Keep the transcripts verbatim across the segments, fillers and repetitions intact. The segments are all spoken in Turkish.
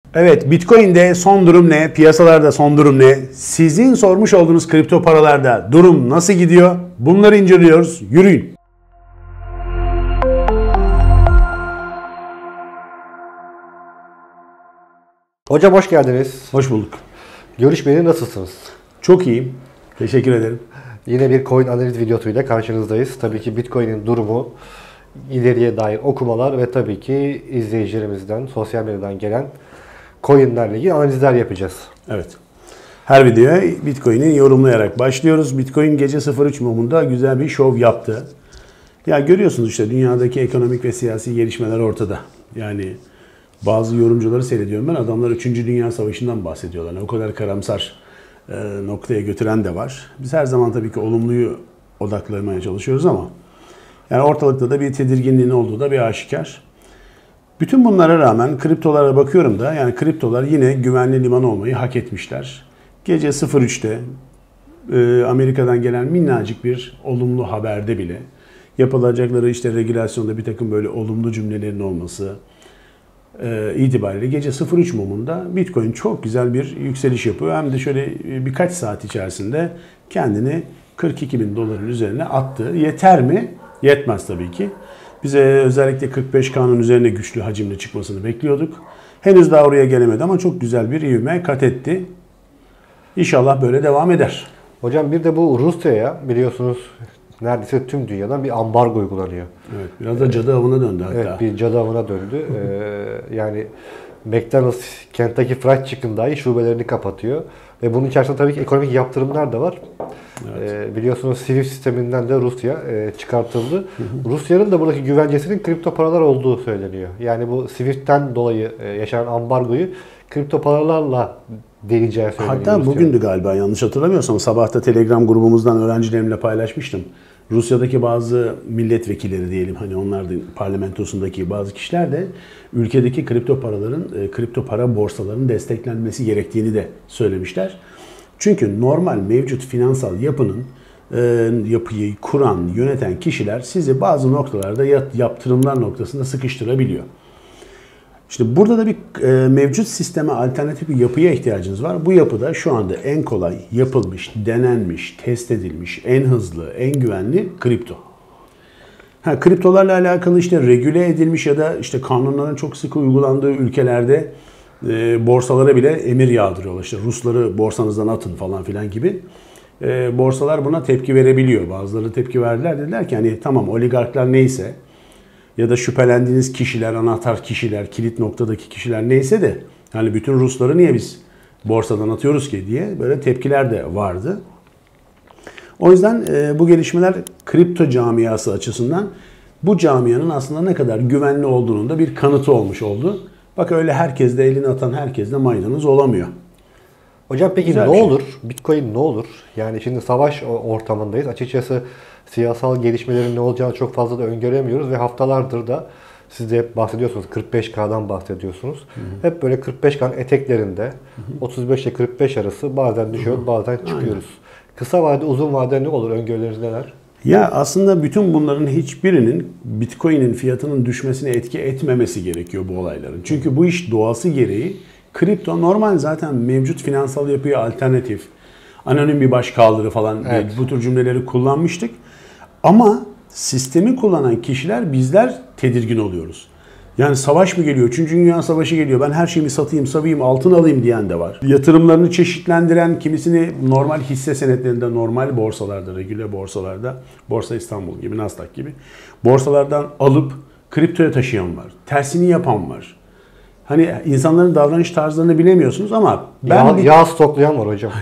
Evet, Bitcoin'de son durum ne? Piyasalarda son durum ne? Sizin sormuş olduğunuz kripto paralarda durum nasıl gidiyor? Bunları inceliyoruz. Yürüyün. Hocam hoş geldiniz. Hoş bulduk. Görüşmeyeli nasılsınız? Çok iyiyim. Teşekkür ederim. Yine bir coin analiz videosuyla karşınızdayız. Tabii ki Bitcoin'in durumu, ileriye dair okumalar ve tabii ki izleyicilerimizden, sosyal medyadan gelen coinlerle ilgili analizler yapacağız. Evet. Her videoya Bitcoin'i yorumlayarak başlıyoruz. Bitcoin gece sıfır üç mumunda güzel bir şov yaptı. Ya görüyorsunuz işte dünyadaki ekonomik ve siyasi gelişmeler ortada. Yani bazı yorumcuları seyrediyorum ben. Adamlar üçüncü. Dünya Savaşı'ndan bahsediyorlar. Yani o kadar karamsar e, noktaya götüren de var. Biz her zaman tabii ki olumluyu odaklamaya çalışıyoruz ama yani ortalıkta da bir tedirginliğin olduğu da bir aşikar. Bütün bunlara rağmen kriptolara bakıyorum da yani kriptolar yine güvenli liman olmayı hak etmişler. Gece sıfır üçte e, Amerika'dan gelen minnacık bir olumlu haberde bile yapılacakları işte regülasyonda bir takım böyle olumlu cümlelerin olması e, itibariyle gece sıfır üç mumunda Bitcoin çok güzel bir yükseliş yapıyor. Hem de şöyle birkaç saat içerisinde kendini kırk iki bin doların üzerine attı. Yeter mi? Yetmez tabii ki. Bize özellikle kırk beş K'nın üzerine güçlü hacimle çıkmasını bekliyorduk. Henüz daha oraya gelemedi ama çok güzel bir ivme kat etti. İnşallah böyle devam eder. Hocam bir de bu Rusya'ya biliyorsunuz neredeyse tüm dünyadan bir ambargo uygulanıyor. Evet, biraz da cadı avına döndü hatta. Evet, bir cadı avına döndü. ee, yani McDonald's, Kentucky Fried Chicken dahi şubelerini kapatıyor. Ve bunun içerisinde tabii ki ekonomik yaptırımlar da var. Evet. Ee, biliyorsunuz Swift sisteminden de Rusya e, çıkartıldı. Rusya'nın da buradaki güvencesinin kripto paralar olduğu söyleniyor. Yani bu Swift'ten dolayı e, yaşanan ambargoyu kripto paralarla deneyeceği söyleniyor. Hatta bugündü galiba yanlış hatırlamıyorsam sabahta Telegram grubumuzdan öğrencilerimle paylaşmıştım. Rusya'daki bazı milletvekilleri diyelim hani onlar da parlamentosundaki bazı kişiler de ülkedeki kripto paraların, kripto para borsalarının desteklenmesi gerektiğini de söylemişler. Çünkü normal mevcut finansal yapının yapıyı kuran, yöneten kişiler sizi bazı noktalarda yaptırımlar noktasında sıkıştırabiliyor. İşte burada da bir e, mevcut sisteme alternatif bir yapıya ihtiyacınız var. Bu yapıda şu anda en kolay yapılmış, denenmiş, test edilmiş, en hızlı, en güvenli kripto. Ha, kriptolarla alakalı işte regüle edilmiş ya da işte kanunların çok sıkı uygulandığı ülkelerde e, borsalara bile emir yağdırıyorlar. İşte Rusları borsanızdan atın falan filan gibi. E, borsalar buna tepki verebiliyor. Bazıları tepki verdiler. Dediler ki hani tamam oligarklar neyse ya da şüphelendiğiniz kişiler, anahtar kişiler, kilit noktadaki kişiler neyse de yani bütün Rusları niye biz borsadan atıyoruz ki diye böyle tepkiler de vardı. O yüzden e, bu gelişmeler kripto camiası açısından bu camianın aslında ne kadar güvenli olduğunun da bir kanıtı olmuş oldu. Bak öyle herkes de elini atan herkes de maydanoz olamıyor. Hocam peki Güzel ne şey. olur? Bitcoin ne olur? Yani şimdi savaş ortamındayız. Açıkçası siyasal gelişmelerin ne olacağını çok fazla da öngöremiyoruz ve haftalardır da siz de hep bahsediyorsunuz. kırk beş K'dan bahsediyorsunuz. Hı hı. Hep böyle kırk beş K'nın eteklerinde hı hı. otuz beş ile kırk beş arası bazen düşüyor, hı hı. bazen çıkıyoruz. Aynen. Kısa vade, uzun vade ne olur? Öngörüleriniz neler? Ya aslında bütün bunların hiçbirinin Bitcoin'in fiyatının düşmesine etki etmemesi gerekiyor bu olayların. Çünkü bu iş doğası gereği kripto normal zaten mevcut finansal yapıya alternatif, anonim bir baş kaldırı falan evet. bu tür cümleleri kullanmıştık. Ama sistemi kullanan kişiler bizler tedirgin oluyoruz. Yani savaş mı geliyor? Üçüncü. Dünya Savaşı geliyor. Ben her şeyimi satayım, savayım, altın alayım diyen de var. Yatırımlarını çeşitlendiren, kimisini normal hisse senetlerinde, normal borsalarda, regüle borsalarda, Borsa İstanbul gibi, Nasdaq gibi borsalardan alıp kriptoya taşıyan var. Tersini yapan var. Hani insanların davranış tarzlarını bilemiyorsunuz ama ben yağ, bir... yağ stoklayan var hocam.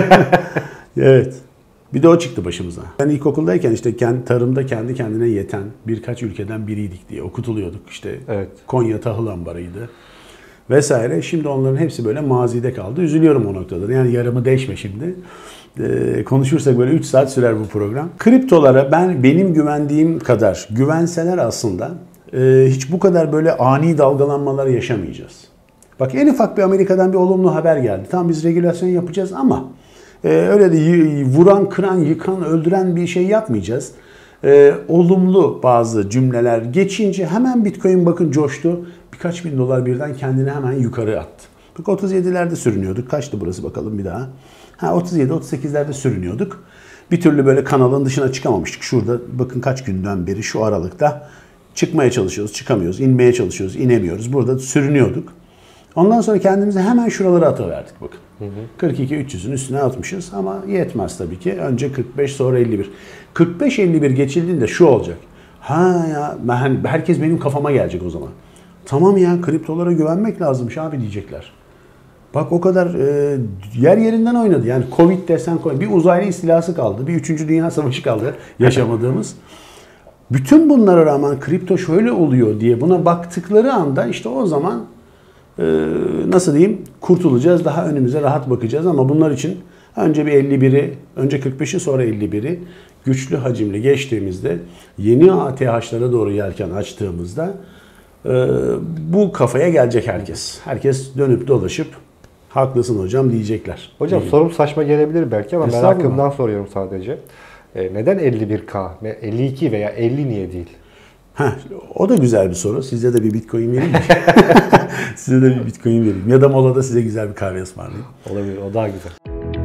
Evet. Bir de o çıktı başımıza. Ben ilkokuldayken işte kendi, tarımda kendi kendine yeten birkaç ülkeden biriydik diye okutuluyorduk. İşte evet. Konya tahıl ambarıydı vesaire. Şimdi onların hepsi böyle mazide kaldı. Üzülüyorum o noktada. Yani yarımı değişme şimdi. Ee, konuşursak böyle üç saat sürer bu program. Kriptolara ben benim güvendiğim kadar güvenseler aslında e, hiç bu kadar böyle ani dalgalanmalar yaşamayacağız. Bak en ufak bir Amerika'dan bir olumlu haber geldi. Tamam biz regülasyon yapacağız ama Ee, öyle de vuran, kıran, yıkan, öldüren bir şey yapmayacağız. Ee, olumlu bazı cümleler geçince hemen Bitcoin bakın coştu. Birkaç bin dolar birden kendini hemen yukarı attı. Bak otuz yedilerde sürünüyorduk. Kaçtı burası bakalım bir daha. Ha otuz yedi otuz sekizlerde sürünüyorduk. Bir türlü böyle kanalın dışına çıkamamıştık. Şurada bakın kaç günden beri şu aralıkta çıkmaya çalışıyoruz, çıkamıyoruz. İnmeye çalışıyoruz, inemiyoruz. Burada sürünüyorduk. Ondan sonra kendimizi hemen şuralara atıverdik bakın. Hı hı. kırk iki üç yüzün üstüne atmışız ama yetmez tabii ki. Önce kırk beş sonra elli bir. kırk beş elli bir geçildiğinde şu olacak. Ha ya ben, herkes benim kafama gelecek o zaman. Tamam ya kriptolara güvenmek lazımmış abi diyecekler. Bak o kadar e, yer yerinden oynadı. Yani Covid desen bir uzaylı istilası kaldı. Bir üçüncü Dünya Savaşı kaldı yaşamadığımız. Bütün bunlara rağmen kripto şöyle oluyor diye buna baktıkları anda işte o zaman e, nasıl diyeyim kurtulacağız. Daha önümüze rahat bakacağız ama bunlar için önce bir elli biri, önce kırk beşi sonra elli biri güçlü hacimli geçtiğimizde yeni A T H'lara doğru yelken açtığımızda e, bu kafaya gelecek herkes. Herkes dönüp dolaşıp haklısın hocam diyecekler. Hocam Değil. sorum saçma gelebilir belki ama merakımdan soruyorum sadece. E, neden elli bir K, elli iki veya elli niye değil? Heh, o da güzel bir soru. Size de bir bitcoin vereyim mi? Size de bir bitcoin vereyim. Ya da molada size güzel bir kahve ısmarlayayım. Olabilir, o daha güzel.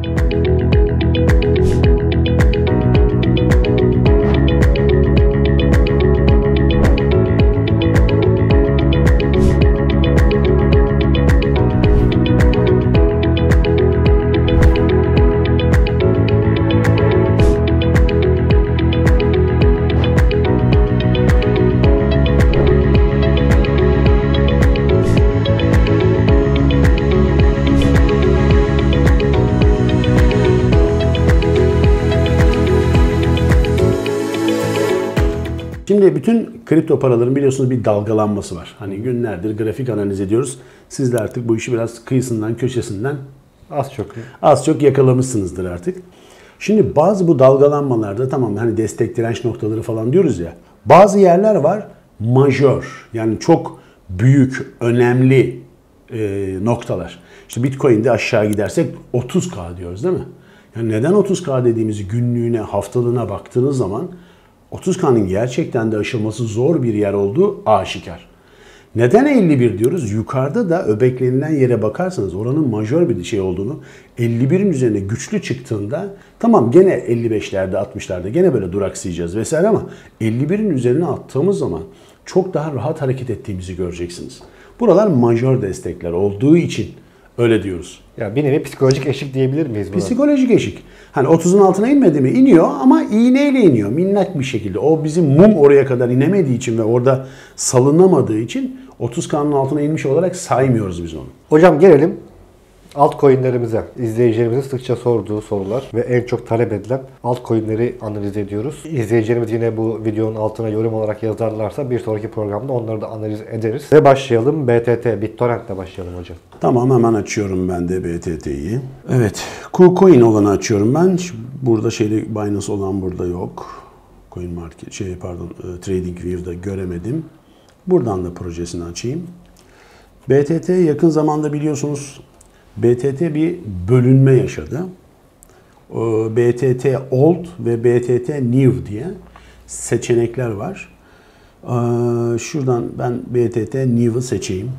Şimdi bütün kripto paraların biliyorsunuz bir dalgalanması var. Hani günlerdir grafik analiz ediyoruz. Siz de artık bu işi biraz kıyısından, köşesinden az çok az çok yakalamışsınızdır artık. Şimdi bazı bu dalgalanmalarda tamam hani destek direnç noktaları falan diyoruz ya. Bazı yerler var majör yani çok büyük, önemli e, noktalar. İşte Bitcoin'de aşağı gidersek otuz K diyoruz değil mi? Yani neden otuz K dediğimizi günlüğüne, haftalığına baktığınız zaman otuz K'nın gerçekten de aşılması zor bir yer olduğu aşikar. Neden elli bir diyoruz? Yukarıda da öbeklenilen yere bakarsanız oranın majör bir şey olduğunu elli birin üzerine güçlü çıktığında tamam gene elli beşlerde altmışlarda gene böyle duraksayacağız vesaire ama elli birin üzerine attığımız zaman çok daha rahat hareket ettiğimizi göreceksiniz. Buralar majör destekler olduğu için öyle diyoruz. Ya bir nevi psikolojik eşik diyebilir miyiz buna? Psikolojik eşik. Hani otuzun altına inmedi mi? İniyor ama iğneyle iniyor. Minnak bir şekilde. O bizim mum oraya kadar inemediği için ve orada salınamadığı için otuz K'nın altına inmiş olarak saymıyoruz biz onu. Hocam gelelim altcoin'lerimize. İzleyicilerimizin sıkça sorduğu sorular ve en çok talep edilen altcoin'leri analiz ediyoruz. İzleyicilerimiz yine bu videonun altına yorum olarak yazarlarsa bir sonraki programda onları da analiz ederiz. Ve başlayalım B T T, BitTorrent'le başlayalım hocam. Tamam hemen açıyorum ben de B T T'yi. Evet, KuCoin olanı açıyorum ben. Burada şeyde Binance olan burada yok. Coin Market şey pardon TradingView'da göremedim. Buradan da projesini açayım. B T T yakın zamanda biliyorsunuz B T T bir bölünme yaşadı. B T T Old ve B T T New diye seçenekler var. Şuradan ben B T T New'ı seçeyim.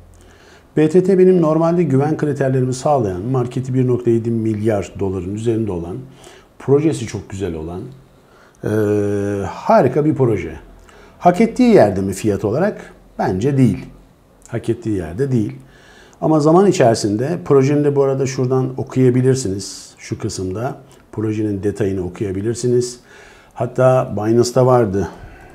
B T T benim normalde güven kriterlerimi sağlayan, marketi bir nokta yedi milyar doların üzerinde olan, projesi çok güzel olan, e, harika bir proje. Hak ettiği yerde mi fiyat olarak? Bence değil. Hak ettiği yerde değil. Ama zaman içerisinde projenin de bu arada şuradan okuyabilirsiniz. Şu kısımda projenin detayını okuyabilirsiniz. Hatta Binance'da vardı.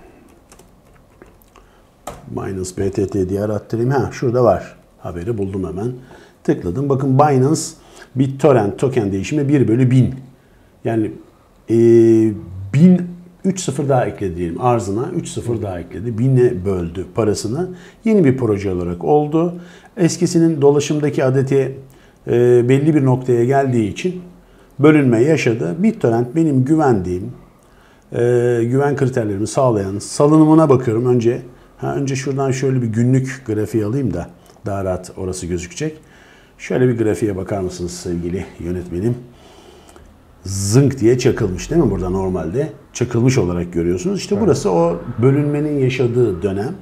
Binance B T T diye arattırayım. Ha şurada var. Haberi buldum hemen. Tıkladım. Bakın Binance BitTorrent token değişimi bir bölü bin. Yani e, bin üç sıfır daha ekledi diyelim. Arzına üç sıfır daha ekledi. bin'e böldü parasını. Yeni bir proje olarak oldu. Eskisinin dolaşımdaki adeti e, belli bir noktaya geldiği için bölünme yaşadı. BitTorrent benim güvendiğim, e, güven kriterlerimi sağlayan salınımına bakıyorum önce. Ha, önce şuradan şöyle bir günlük grafiği alayım da daha rahat orası gözükecek. Şöyle bir grafiğe bakar mısınız sevgili yönetmenim? Zınk diye çakılmış değil mi burada normalde? Çakılmış olarak görüyorsunuz. İşte burası o bölünmenin yaşadığı dönem.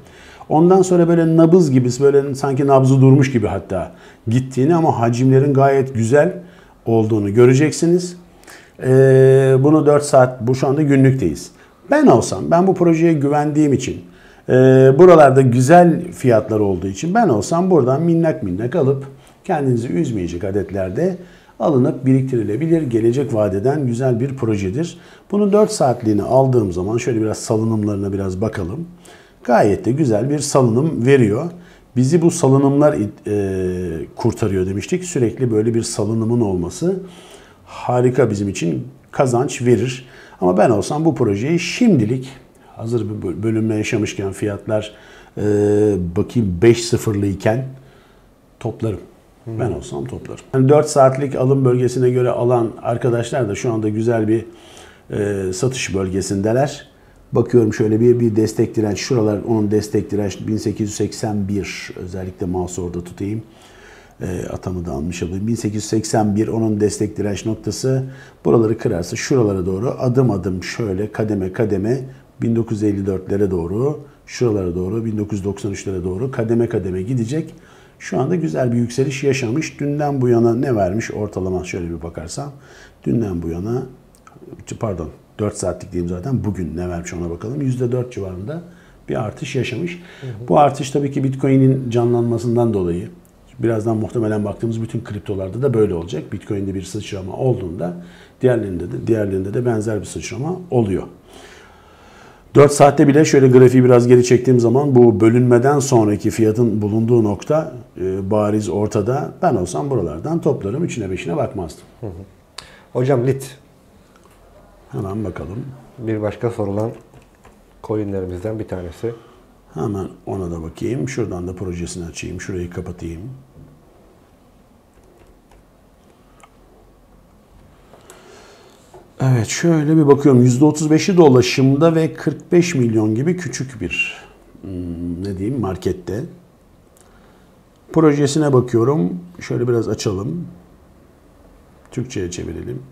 Ondan sonra böyle nabız gibi, böyle sanki nabzı durmuş gibi hatta gittiğini ama hacimlerin gayet güzel olduğunu göreceksiniz. Ee, bunu dört saat, bu şu anda günlükteyiz. Ben olsam, ben bu projeye güvendiğim için, e, buralarda güzel fiyatlar olduğu için ben olsam buradan minnak minnak alıp kendinizi üzmeyecek adetlerde alınıp biriktirilebilir, gelecek vadeden güzel bir projedir. Bunu dört saatliğini aldığım zaman şöyle biraz salınımlarına biraz bakalım. Gayet de güzel bir salınım veriyor. Bizi bu salınımlar e, kurtarıyor demiştik. Sürekli böyle bir salınımın olması harika, bizim için kazanç verir. Ama ben olsam bu projeyi şimdilik, hazır bir bölünme yaşamışken, fiyatlar e, bakayım beş sıfırlı iken toplarım. Ben olsam toplarım. Yani dört saatlik alım bölgesine göre alan arkadaşlar da şu anda güzel bir e, satış bölgesindeler. Bakıyorum şöyle bir bir destek direnç, şuralar onun destek direnç bin sekiz yüz seksen bir, özellikle mouse orada tutayım. E, atamı da almış olayım. bin sekiz yüz seksen bir onun destek direnç noktası. Buraları kırarsa şuralara doğru adım adım şöyle kademe kademe bin dokuz yüz elli dörtlere doğru, şuralara doğru bin dokuz yüz doksan üçlere doğru kademe kademe gidecek. Şu anda güzel bir yükseliş yaşamış. Dünden bu yana ne vermiş ortalama, şöyle bir bakarsam. Dünden bu yana, pardon dört saatlik diyeyim zaten, bugün ne vermiş ona bakalım. yüzde dört civarında bir artış yaşamış. Hı hı. Bu artış tabii ki Bitcoin'in canlanmasından dolayı. Birazdan muhtemelen baktığımız bütün kriptolarda da böyle olacak. Bitcoin'de bir sıçrama olduğunda diğerlerinde de diğerlerinde de benzer bir sıçrama oluyor. dört saatte bile şöyle grafiği biraz geri çektiğim zaman bu bölünmeden sonraki fiyatın bulunduğu nokta e, bariz ortada. Ben olsam buralardan toplarım. Üçüne beşine bakmazdım. Hı hı. Hocam lit. Hemen bakalım. Bir başka sorulan coinlerimizden bir tanesi. Hemen ona da bakayım. Şuradan da projesini açayım. Şurayı kapatayım. Evet, şöyle bir bakıyorum. yüzde otuz beşi dolaşımda ve kırk beş milyon gibi küçük bir hmm, ne diyeyim markette. Projesine bakıyorum. Şöyle biraz açalım. Türkçe'ye çevirelim.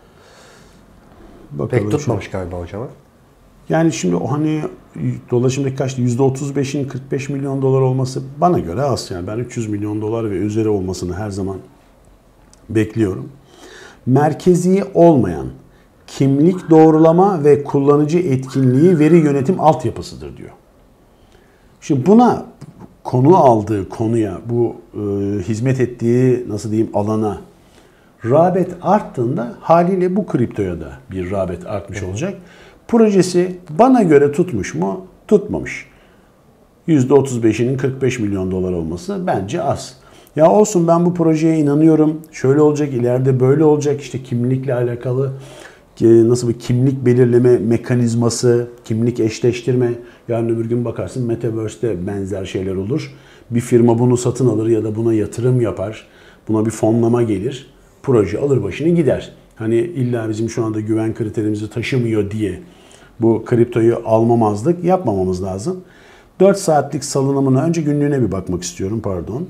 Bakalım. Pek tutmamış şu galiba hocam. Yani şimdi o hani dolaşımdaki kaçtı? yüzde otuz beşin kırk beş milyon dolar olması bana göre az. Yani ben üç yüz milyon dolar ve üzeri olmasını her zaman bekliyorum. Merkezi olmayan kimlik doğrulama ve kullanıcı etkinliği veri yönetim altyapısıdır diyor. Şimdi buna konu aldığı konuya, bu e, hizmet ettiği nasıl diyeyim alana rağbet arttığında haliyle bu kriptoya da bir rağbet artmış olacak. Projesi bana göre tutmuş mu? Tutmamış. yüzde otuz beşinin kırk beş milyon dolar olması bence az. Ya olsun, ben bu projeye inanıyorum. Şöyle olacak, ileride böyle olacak. İşte kimlikle alakalı nasıl bir kimlik belirleme mekanizması, kimlik eşleştirme. Yarın öbür gün bakarsın Metaverse'de benzer şeyler olur. Bir firma bunu satın alır ya da buna yatırım yapar. Buna bir fonlama gelir. Proje alır başını gider. Hani illa bizim şu anda güven kriterimizi taşımıyor diye bu kriptoyu almamazlık yapmamamız lazım. dört saatlik salınımına önce günlüğüne bir bakmak istiyorum, pardon.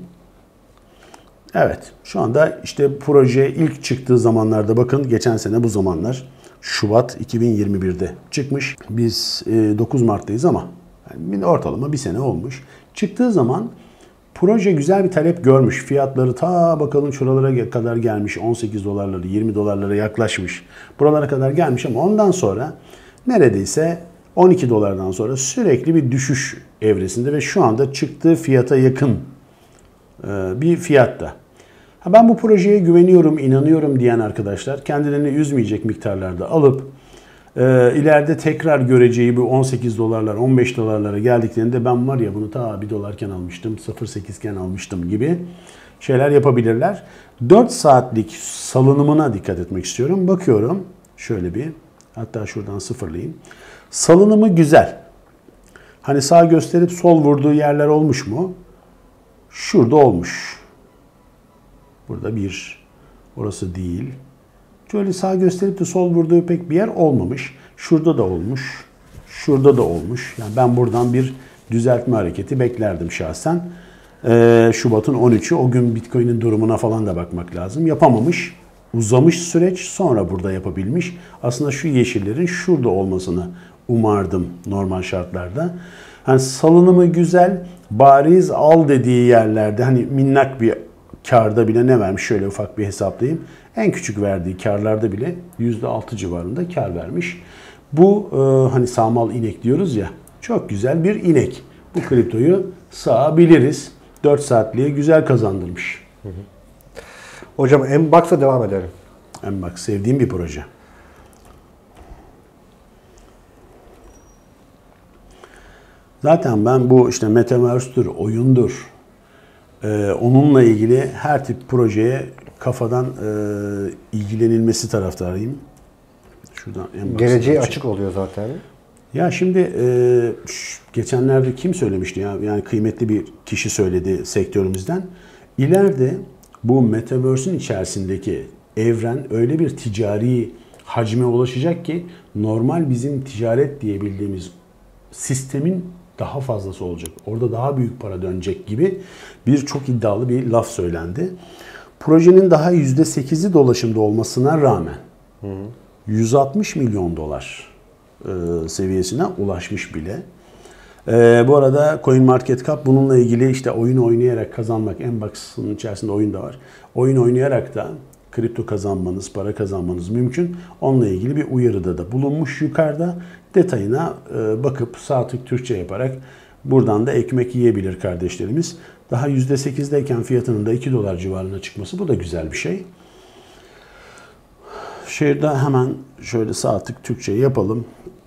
Evet, şu anda işte proje ilk çıktığı zamanlarda, bakın geçen sene bu zamanlar Şubat iki bin yirmi birde çıkmış. Biz dokuz Mart'tayız ama yani ortalama bir sene olmuş. Çıktığı zaman proje güzel bir talep görmüş. Fiyatları ta bakalım şuralara kadar gelmiş. on sekiz dolarları, yirmi dolarlara yaklaşmış. Buralara kadar gelmiş ama ondan sonra neredeyse on iki dolardan sonra sürekli bir düşüş evresinde ve şu anda çıktığı fiyata yakın bir fiyatta. Ben bu projeye güveniyorum, inanıyorum diyen arkadaşlar kendilerini üzmeyecek miktarlarda alıp e, ileride tekrar göreceği bu on sekiz dolarlar, on beş dolarlara geldiklerinde ben var ya bunu ta bir dolarken almıştım, sıfır virgül sekiz iken almıştım gibi şeyler yapabilirler. dört saatlik salınımına dikkat etmek istiyorum. Bakıyorum şöyle bir, hatta şuradan sıfırlayayım. Salınımı güzel. Hani sağ gösterip sol vurduğu yerler olmuş mu? Şurada olmuş. Burada bir, orası değil. Şöyle sağ gösterip de sol vurduğu pek bir yer olmamış. Şurada da olmuş, şurada da olmuş. Yani ben buradan bir düzeltme hareketi beklerdim şahsen. Ee, Şubat'ın on üçü, o gün Bitcoin'in durumuna falan da bakmak lazım. Yapamamış, uzamış süreç, sonra burada yapabilmiş. Aslında şu yeşillerin şurada olmasını umardım normal şartlarda. Hani salınımı güzel, bariz al dediği yerlerde hani minnak bir karda bile ne vermiş? Şöyle ufak bir hesaplayayım. En küçük verdiği karlarda bile yüzde altı civarında kar vermiş. Bu e, hani sağmal inek diyoruz ya, çok güzel bir inek. Bu kriptoyu sağabiliriz. dört saatliğe güzel kazandırmış. Hı hı. Hocam Mbox'a devam edelim. Mbox sevdiğim bir proje. Zaten ben bu işte Metaverse'tür, oyundur, ee, onunla ilgili her tip projeye kafadan e, ilgilenilmesi taraftarıyım. Şuradan geleceği açık oluyor zaten. Ya şimdi e, geçenlerde kim söylemişti ya? Yani kıymetli bir kişi söyledi sektörümüzden. İleride bu Metaverse'ün içerisindeki evren öyle bir ticari hacme ulaşacak ki normal bizim ticaret diyebildiğimiz sistemin daha fazlası olacak. Orada daha büyük para dönecek gibi bir çok iddialı bir laf söylendi. Projenin daha yüzde sekizi dolaşımda olmasına rağmen hı hı. yüz altmış milyon dolar e, seviyesine ulaşmış bile. E, bu arada CoinMarketCap bununla ilgili işte oyun oynayarak kazanmak, Mbox'ın içerisinde oyun da var. Oyun oynayarak da kripto kazanmanız, para kazanmanız mümkün. Onunla ilgili bir uyarıda da bulunmuş yukarıda. Detayına e, bakıp sağ tık Türkçe yaparak buradan da ekmek yiyebilir kardeşlerimiz. Daha yüzde sekizdeyken fiyatının da iki dolar civarına çıkması, bu da güzel bir şey. Şöyle hemen şöyle sağ tık Türkçe yapalım.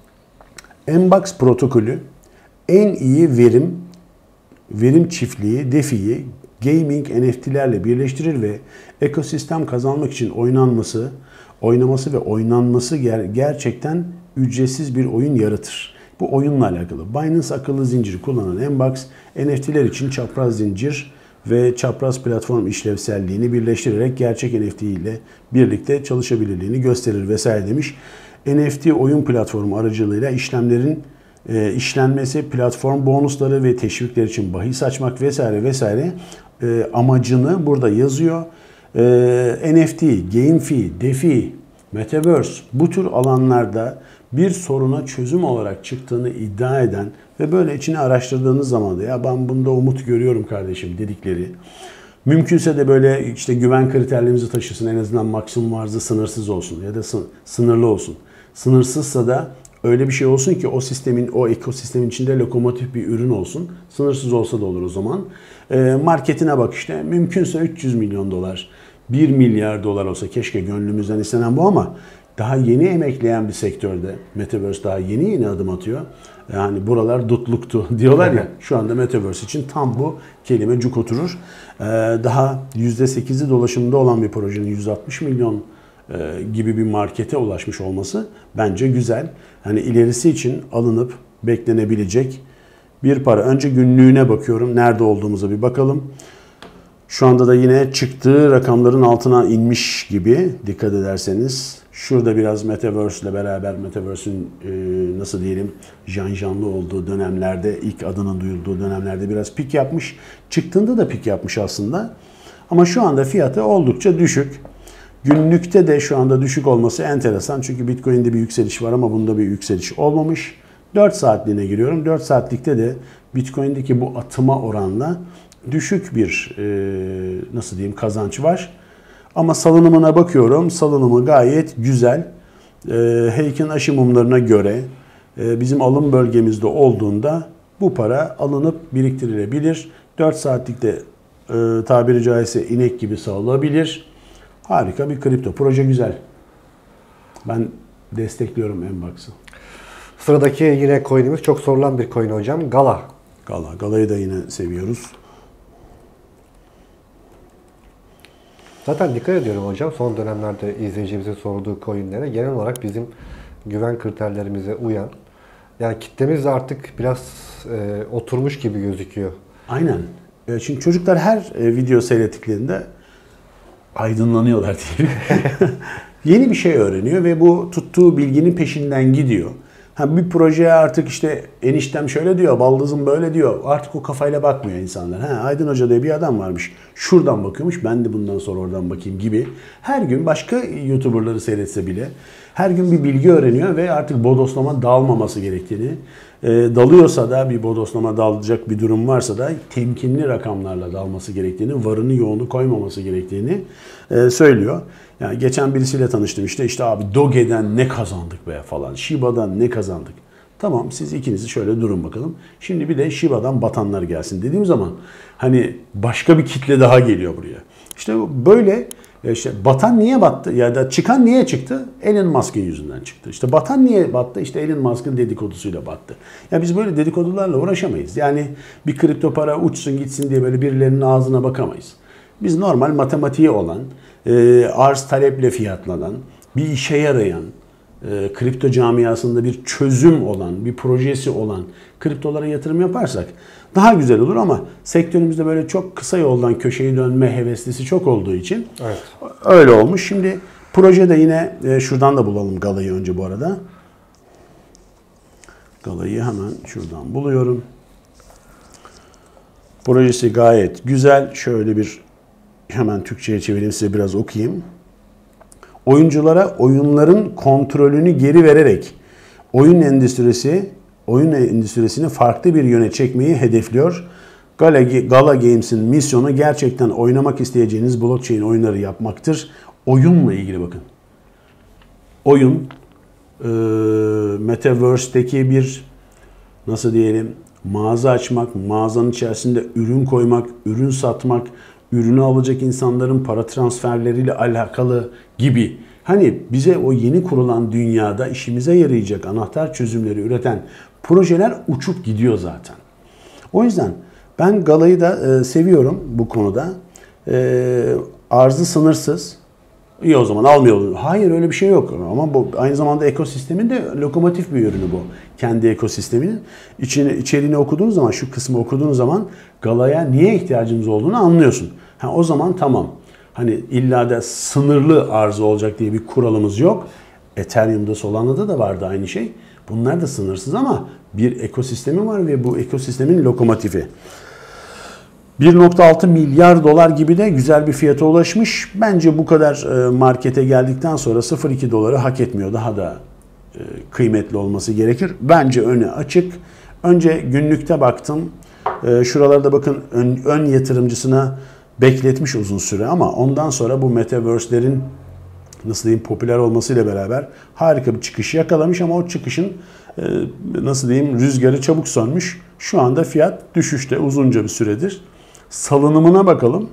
Mbox protokolü en iyi verim, verim çiftliği, DeFi'yi gaming N F T'lerle birleştirir ve ekosistem kazanmak için oynanması, oynaması ve oynanması ger- gerçekten ücretsiz bir oyun yaratır. Bu oyunla alakalı. Binance akıllı zinciri kullanan Mbox, N F T'ler için çapraz zincir ve çapraz platform işlevselliğini birleştirerek gerçek N F T ile birlikte çalışabilirliğini gösterir vesaire demiş. N F T oyun platformu aracılığıyla işlemlerin e, işlenmesi, platform bonusları ve teşvikler için bahis açmak vesaire vesaire e, amacını burada yazıyor. E, N F T, GameFi, DeFi, Metaverse bu tür alanlarda bir soruna çözüm olarak çıktığını iddia eden ve böyle içine araştırdığınız zaman da ya ben bunda umut görüyorum kardeşim dedikleri, mümkünse de böyle işte güven kriterlerimizi taşısın, en azından maksimum arzı sınırsız olsun ya da sınırlı olsun. Sınırsızsa da öyle bir şey olsun ki o sistemin, o ekosistemin içinde lokomotif bir ürün olsun. Sınırsız olsa da olur o zaman. E, marketine bak işte, mümkünse üç yüz milyon dolar, bir milyar dolar olsa keşke, gönlümüzden istenen bu ama daha yeni emekleyen bir sektörde, Metaverse daha yeni yeni adım atıyor. Yani buralar dutluktu diyorlar ya, şu anda Metaverse için tam bu kelime cuk oturur. Ee, daha yüzde sekizi dolaşımda olan bir projenin yüz altmış milyon e, gibi bir markete ulaşmış olması bence güzel. Hani ilerisi için alınıp beklenebilecek bir para. Önce günlüğüne bakıyorum, nerede olduğumuza bir bakalım. Şu anda da yine çıktığı rakamların altına inmiş gibi, dikkat ederseniz. Şurada biraz Metaverse ile beraber, Metaverse'ün e, nasıl diyelim janjanlı olduğu dönemlerde, ilk adının duyulduğu dönemlerde biraz pik yapmış. Çıktığında da pik yapmış aslında. Ama şu anda fiyatı oldukça düşük. Günlükte de şu anda düşük olması enteresan. Çünkü Bitcoin'de bir yükseliş var ama bunda bir yükseliş olmamış. dört saatliğine giriyorum. dört saatlikte de Bitcoin'deki bu atıma oranla düşük bir e, nasıl diyeyim kazanç var. Ama salınımına bakıyorum. Salınımı gayet güzel. E, Heikin aşı mumlarına göre e, bizim alım bölgemizde olduğunda bu para alınıp biriktirilebilir. dört saatlikte e, tabiri caizse inek gibi sağlanabilir. Harika bir kripto. Proje güzel. Ben destekliyorum Mbox'ı. Sıradaki yine coin'imiz çok sorulan bir coin hocam. Gala. Gala. Gala'yı da yine seviyoruz. Zaten dikkat ediyorum hocam, son dönemlerde izleyicimizin sorduğu coinlere genel olarak bizim güven kriterlerimize uyan, yani kitlemiz de artık biraz e, oturmuş gibi gözüküyor. Aynen. E, çünkü çocuklar her e, video seyrettiklerinde aydınlanıyorlar diyelim. Yeni bir şey öğreniyor ve bu tuttuğu bilginin peşinden gidiyor. Ha, bir projeye artık işte eniştem şöyle diyor, baldızım böyle diyor. Artık o kafayla bakmıyor insanlar. Ha, Aydın Hoca diye bir adam varmış. Şuradan bakıyormuş, ben de bundan sonra oradan bakayım gibi. Her gün başka YouTuber'ları seyretse bile her gün bir bilgi öğreniyor ve artık bodoslama dalmaması gerektiğini, e, dalıyorsa da bir bodoslama dalacak bir durum varsa da temkinli rakamlarla dalması gerektiğini, varını yoğunu koymaması gerektiğini e, söylüyor. Yani geçen birisiyle tanıştım işte işte abi Doge'den ne kazandık be falan, Shiba'dan ne kazandık. Tamam siz ikinizi şöyle durun bakalım. Şimdi bir de Shiba'dan batanlar gelsin dediğim zaman hani başka bir kitle daha geliyor buraya. İşte böyle işte batan niye battı ya da çıkan niye çıktı? Elon Musk'ın yüzünden çıktı. İşte batan niye battı? İşte Elon Musk'ın dedikodusuyla battı. Ya biz böyle dedikodularla uğraşamayız. Yani bir kripto para uçsun gitsin diye böyle birilerinin ağzına bakamayız. Biz normal matematiği olan, e, arz taleple fiyatlanan, bir işe yarayan, e, kripto camiasında bir çözüm olan, bir projesi olan kriptolara yatırım yaparsak daha güzel olur ama sektörümüzde böyle çok kısa yoldan köşeyi dönme heveslisi çok olduğu için evet. Öyle olmuş. Şimdi projede yine e, şuradan da bulalım Gala'yı önce bu arada. Gala'yı hemen şuradan buluyorum. Projesi gayet güzel. Şöyle bir hemen Türkçe'ye çevireyim size biraz okuyayım. Oyunculara oyunların kontrolünü geri vererek oyun endüstrisi oyun endüstrisini farklı bir yöne çekmeyi hedefliyor. Gala, Gala Games'in misyonu gerçekten oynamak isteyeceğiniz blockchain oyunları yapmaktır. Oyunla ilgili bakın. Oyun e, Metaverse'deki bir nasıl diyelim mağaza açmak, mağazanın içerisinde ürün koymak, ürün satmak, ürünü alacak insanların para transferleriyle alakalı gibi. Hani bize o yeni kurulan dünyada işimize yarayacak anahtar çözümleri üreten projeler uçup gidiyor zaten. O yüzden ben Gala'yı da e, seviyorum bu konuda. E, arzı sınırsız. İyi o zaman almayalım. Hayır öyle bir şey yok. Ama bu aynı zamanda ekosistemin de lokomotif bir ürünü bu. Kendi ekosisteminin. İçini, içeriğini okuduğunuz zaman, şu kısmı okuduğunuz zaman Gala'ya niye ihtiyacımız olduğunu anlıyorsun. Ha, o zaman tamam. Hani illa da sınırlı arzı olacak diye bir kuralımız yok. Ethereum'da, Solana'da da vardı aynı şey. Bunlar da sınırsız ama bir ekosistemi var ve bu ekosistemin lokomotifi. bir nokta altı milyar dolar gibi de güzel bir fiyata ulaşmış. Bence bu kadar markete geldikten sonra sıfır virgül iki doları hak etmiyor. Daha da kıymetli olması gerekir. Bence önü açık. Önce günlükte baktım. Şuralarda bakın ön, ön yatırımcısına bekletmiş uzun süre ama ondan sonra bu Metaverse'lerin nasıl diyeyim popüler olmasıyla beraber harika bir çıkış yakalamış ama o çıkışın nasıl diyeyim rüzgarı çabuk sönmüş. Şu anda fiyat düşüşte uzunca bir süredir. Salınımına bakalım.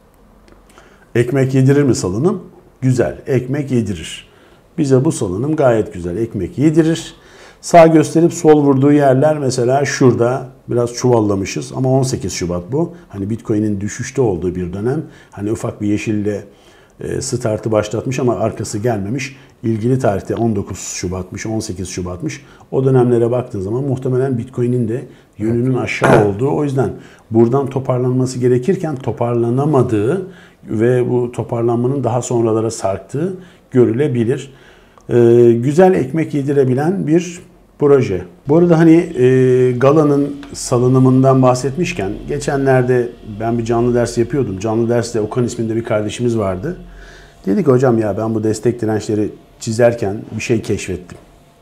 Ekmek yedirir mi salınım? Güzel. Ekmek yedirir. Bize bu salınım gayet güzel. Ekmek yedirir. Sağ gösterip sol vurduğu yerler mesela şurada biraz çuvallamışız ama on sekiz Şubat bu. Hani Bitcoin'in düşüşte olduğu bir dönem. Hani ufak bir yeşille startı başlatmış ama arkası gelmemiş. İlgili tarihte on dokuz Şubat'mış, on sekiz Şubat'mış. O dönemlere baktığın zaman muhtemelen Bitcoin'in de yönünün aşağı olduğu. O yüzden buradan toparlanması gerekirken toparlanamadığı ve bu toparlanmanın daha sonralara sarktığı görülebilir. Ee, güzel ekmek yedirebilen bir proje. Bu arada hani e, Gala'nın salınımından bahsetmişken geçenlerde ben bir canlı ders yapıyordum. Canlı derste Okan isminde bir kardeşimiz vardı. Dedik hocam ya ben bu destek dirençleri çizerken bir şey keşfettim.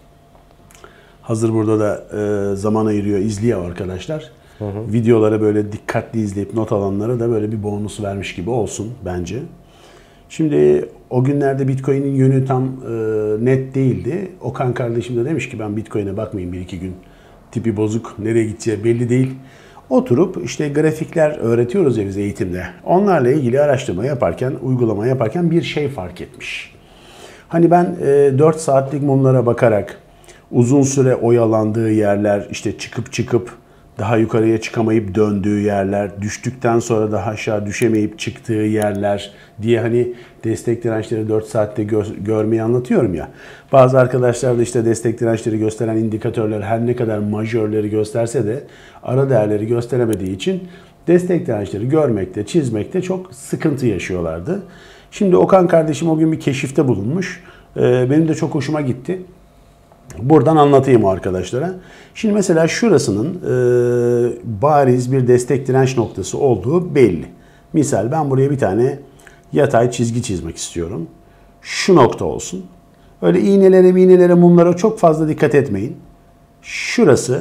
Hazır burada da e, zaman ayırıyor, izliyor arkadaşlar. Hı hı. Videoları böyle dikkatli izleyip not alanlara da böyle bir bonus vermiş gibi olsun bence. Şimdi o günlerde Bitcoin'in yönü tam e, net değildi. Okan kardeşim de demiş ki ben Bitcoin'e bakmayayım bir iki gün. Tipi bozuk, nereye gideceği belli değil. Oturup işte grafikler öğretiyoruz ya biz eğitimde. Onlarla ilgili araştırma yaparken, uygulama yaparken bir şey fark etmiş. Hani ben e, dört saatlik mumlara bakarak uzun süre oyalandığı yerler, işte çıkıp çıkıp daha yukarıya çıkamayıp döndüğü yerler, düştükten sonra daha aşağı düşemeyip çıktığı yerler diye hani destek dirençleri dört saatte gö- görmeyi anlatıyorum ya. Bazı arkadaşlar da işte destek dirençleri gösteren indikatörler her ne kadar majörleri gösterse de ara değerleri gösteremediği için destek dirençleri görmekte, çizmekte çok sıkıntı yaşıyorlardı. Şimdi Okan kardeşim o gün bir keşifte bulunmuş. Ee, benim de çok hoşuma gitti. Buradan anlatayım o arkadaşlara. Şimdi mesela şurasının e, bariz bir destek direnç noktası olduğu belli. Misal ben buraya bir tane yatay çizgi çizmek istiyorum. Şu nokta olsun. Öyle iğnelere, iğnelere, mumlara çok fazla dikkat etmeyin. Şurası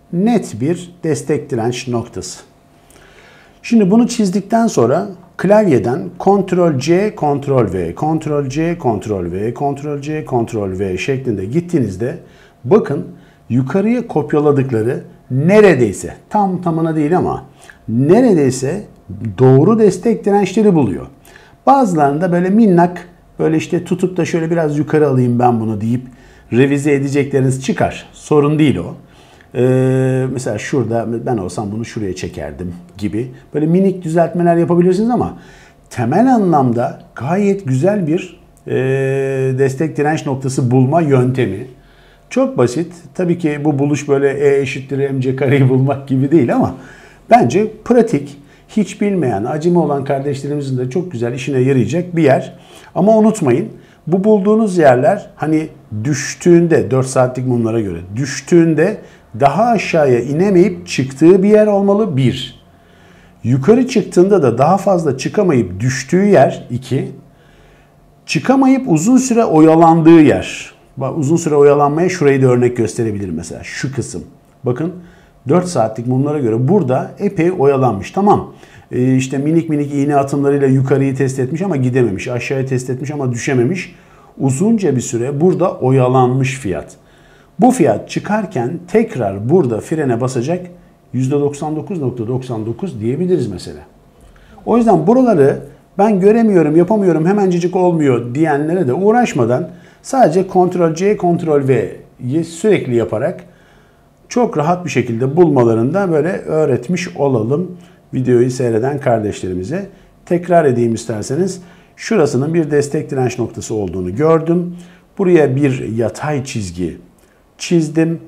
net bir destek direnç noktası. Şimdi bunu çizdikten sonra klavyeden kontrol C, kontrol V, kontrol C, kontrol V, kontrol C, kontrol V şeklinde gittiğinizde bakın yukarıya kopyaladıkları neredeyse, tam tamına değil ama neredeyse doğru destek dirençleri buluyor. Bazılarında böyle minnak, böyle işte tutup da şöyle biraz yukarı alayım ben bunu deyip revize edecekleriniz çıkar. Sorun değil o. Ee, mesela şurada ben olsam bunu şuraya çekerdim gibi. Böyle minik düzeltmeler yapabilirsiniz ama temel anlamda gayet güzel bir e, destek direnç noktası bulma yöntemi. Çok basit. Tabii ki bu buluş böyle E eşittir mc kareyi bulmak gibi değil ama bence pratik, hiç bilmeyen, acemi olan kardeşlerimizin de çok güzel işine yarayacak bir yer. Ama unutmayın, bu bulduğunuz yerler hani düştüğünde, dört saatlik mumlara göre düştüğünde daha aşağıya inemeyip çıktığı bir yer olmalı bir. Yukarı çıktığında da daha fazla çıkamayıp düştüğü yer iki. Çıkamayıp uzun süre oyalandığı yer. Bak, uzun süre oyalanmaya şurayı da örnek gösterebilirim mesela. Şu kısım. Bakın dört saatlik mumlara göre burada epey oyalanmış. Tamam. Ee, işte minik minik iğne atımlarıyla yukarıyı test etmiş ama gidememiş. Aşağıya test etmiş ama düşememiş. Uzunca bir süre burada oyalanmış fiyat. Bu fiyat çıkarken tekrar burada frene basacak yüzde doksan dokuz nokta doksan dokuz diyebiliriz mesela. O yüzden buraları ben göremiyorum, yapamıyorum, hemencecik olmuyor diyenlere de uğraşmadan sadece kontrol C, kontrol V'yi sürekli yaparak çok rahat bir şekilde bulmalarında böyle öğretmiş olalım videoyu seyreden kardeşlerimize. Tekrar edeyim isterseniz. Şurasının bir destek direnç noktası olduğunu gördüm. Buraya bir yatay çizgi çizdim.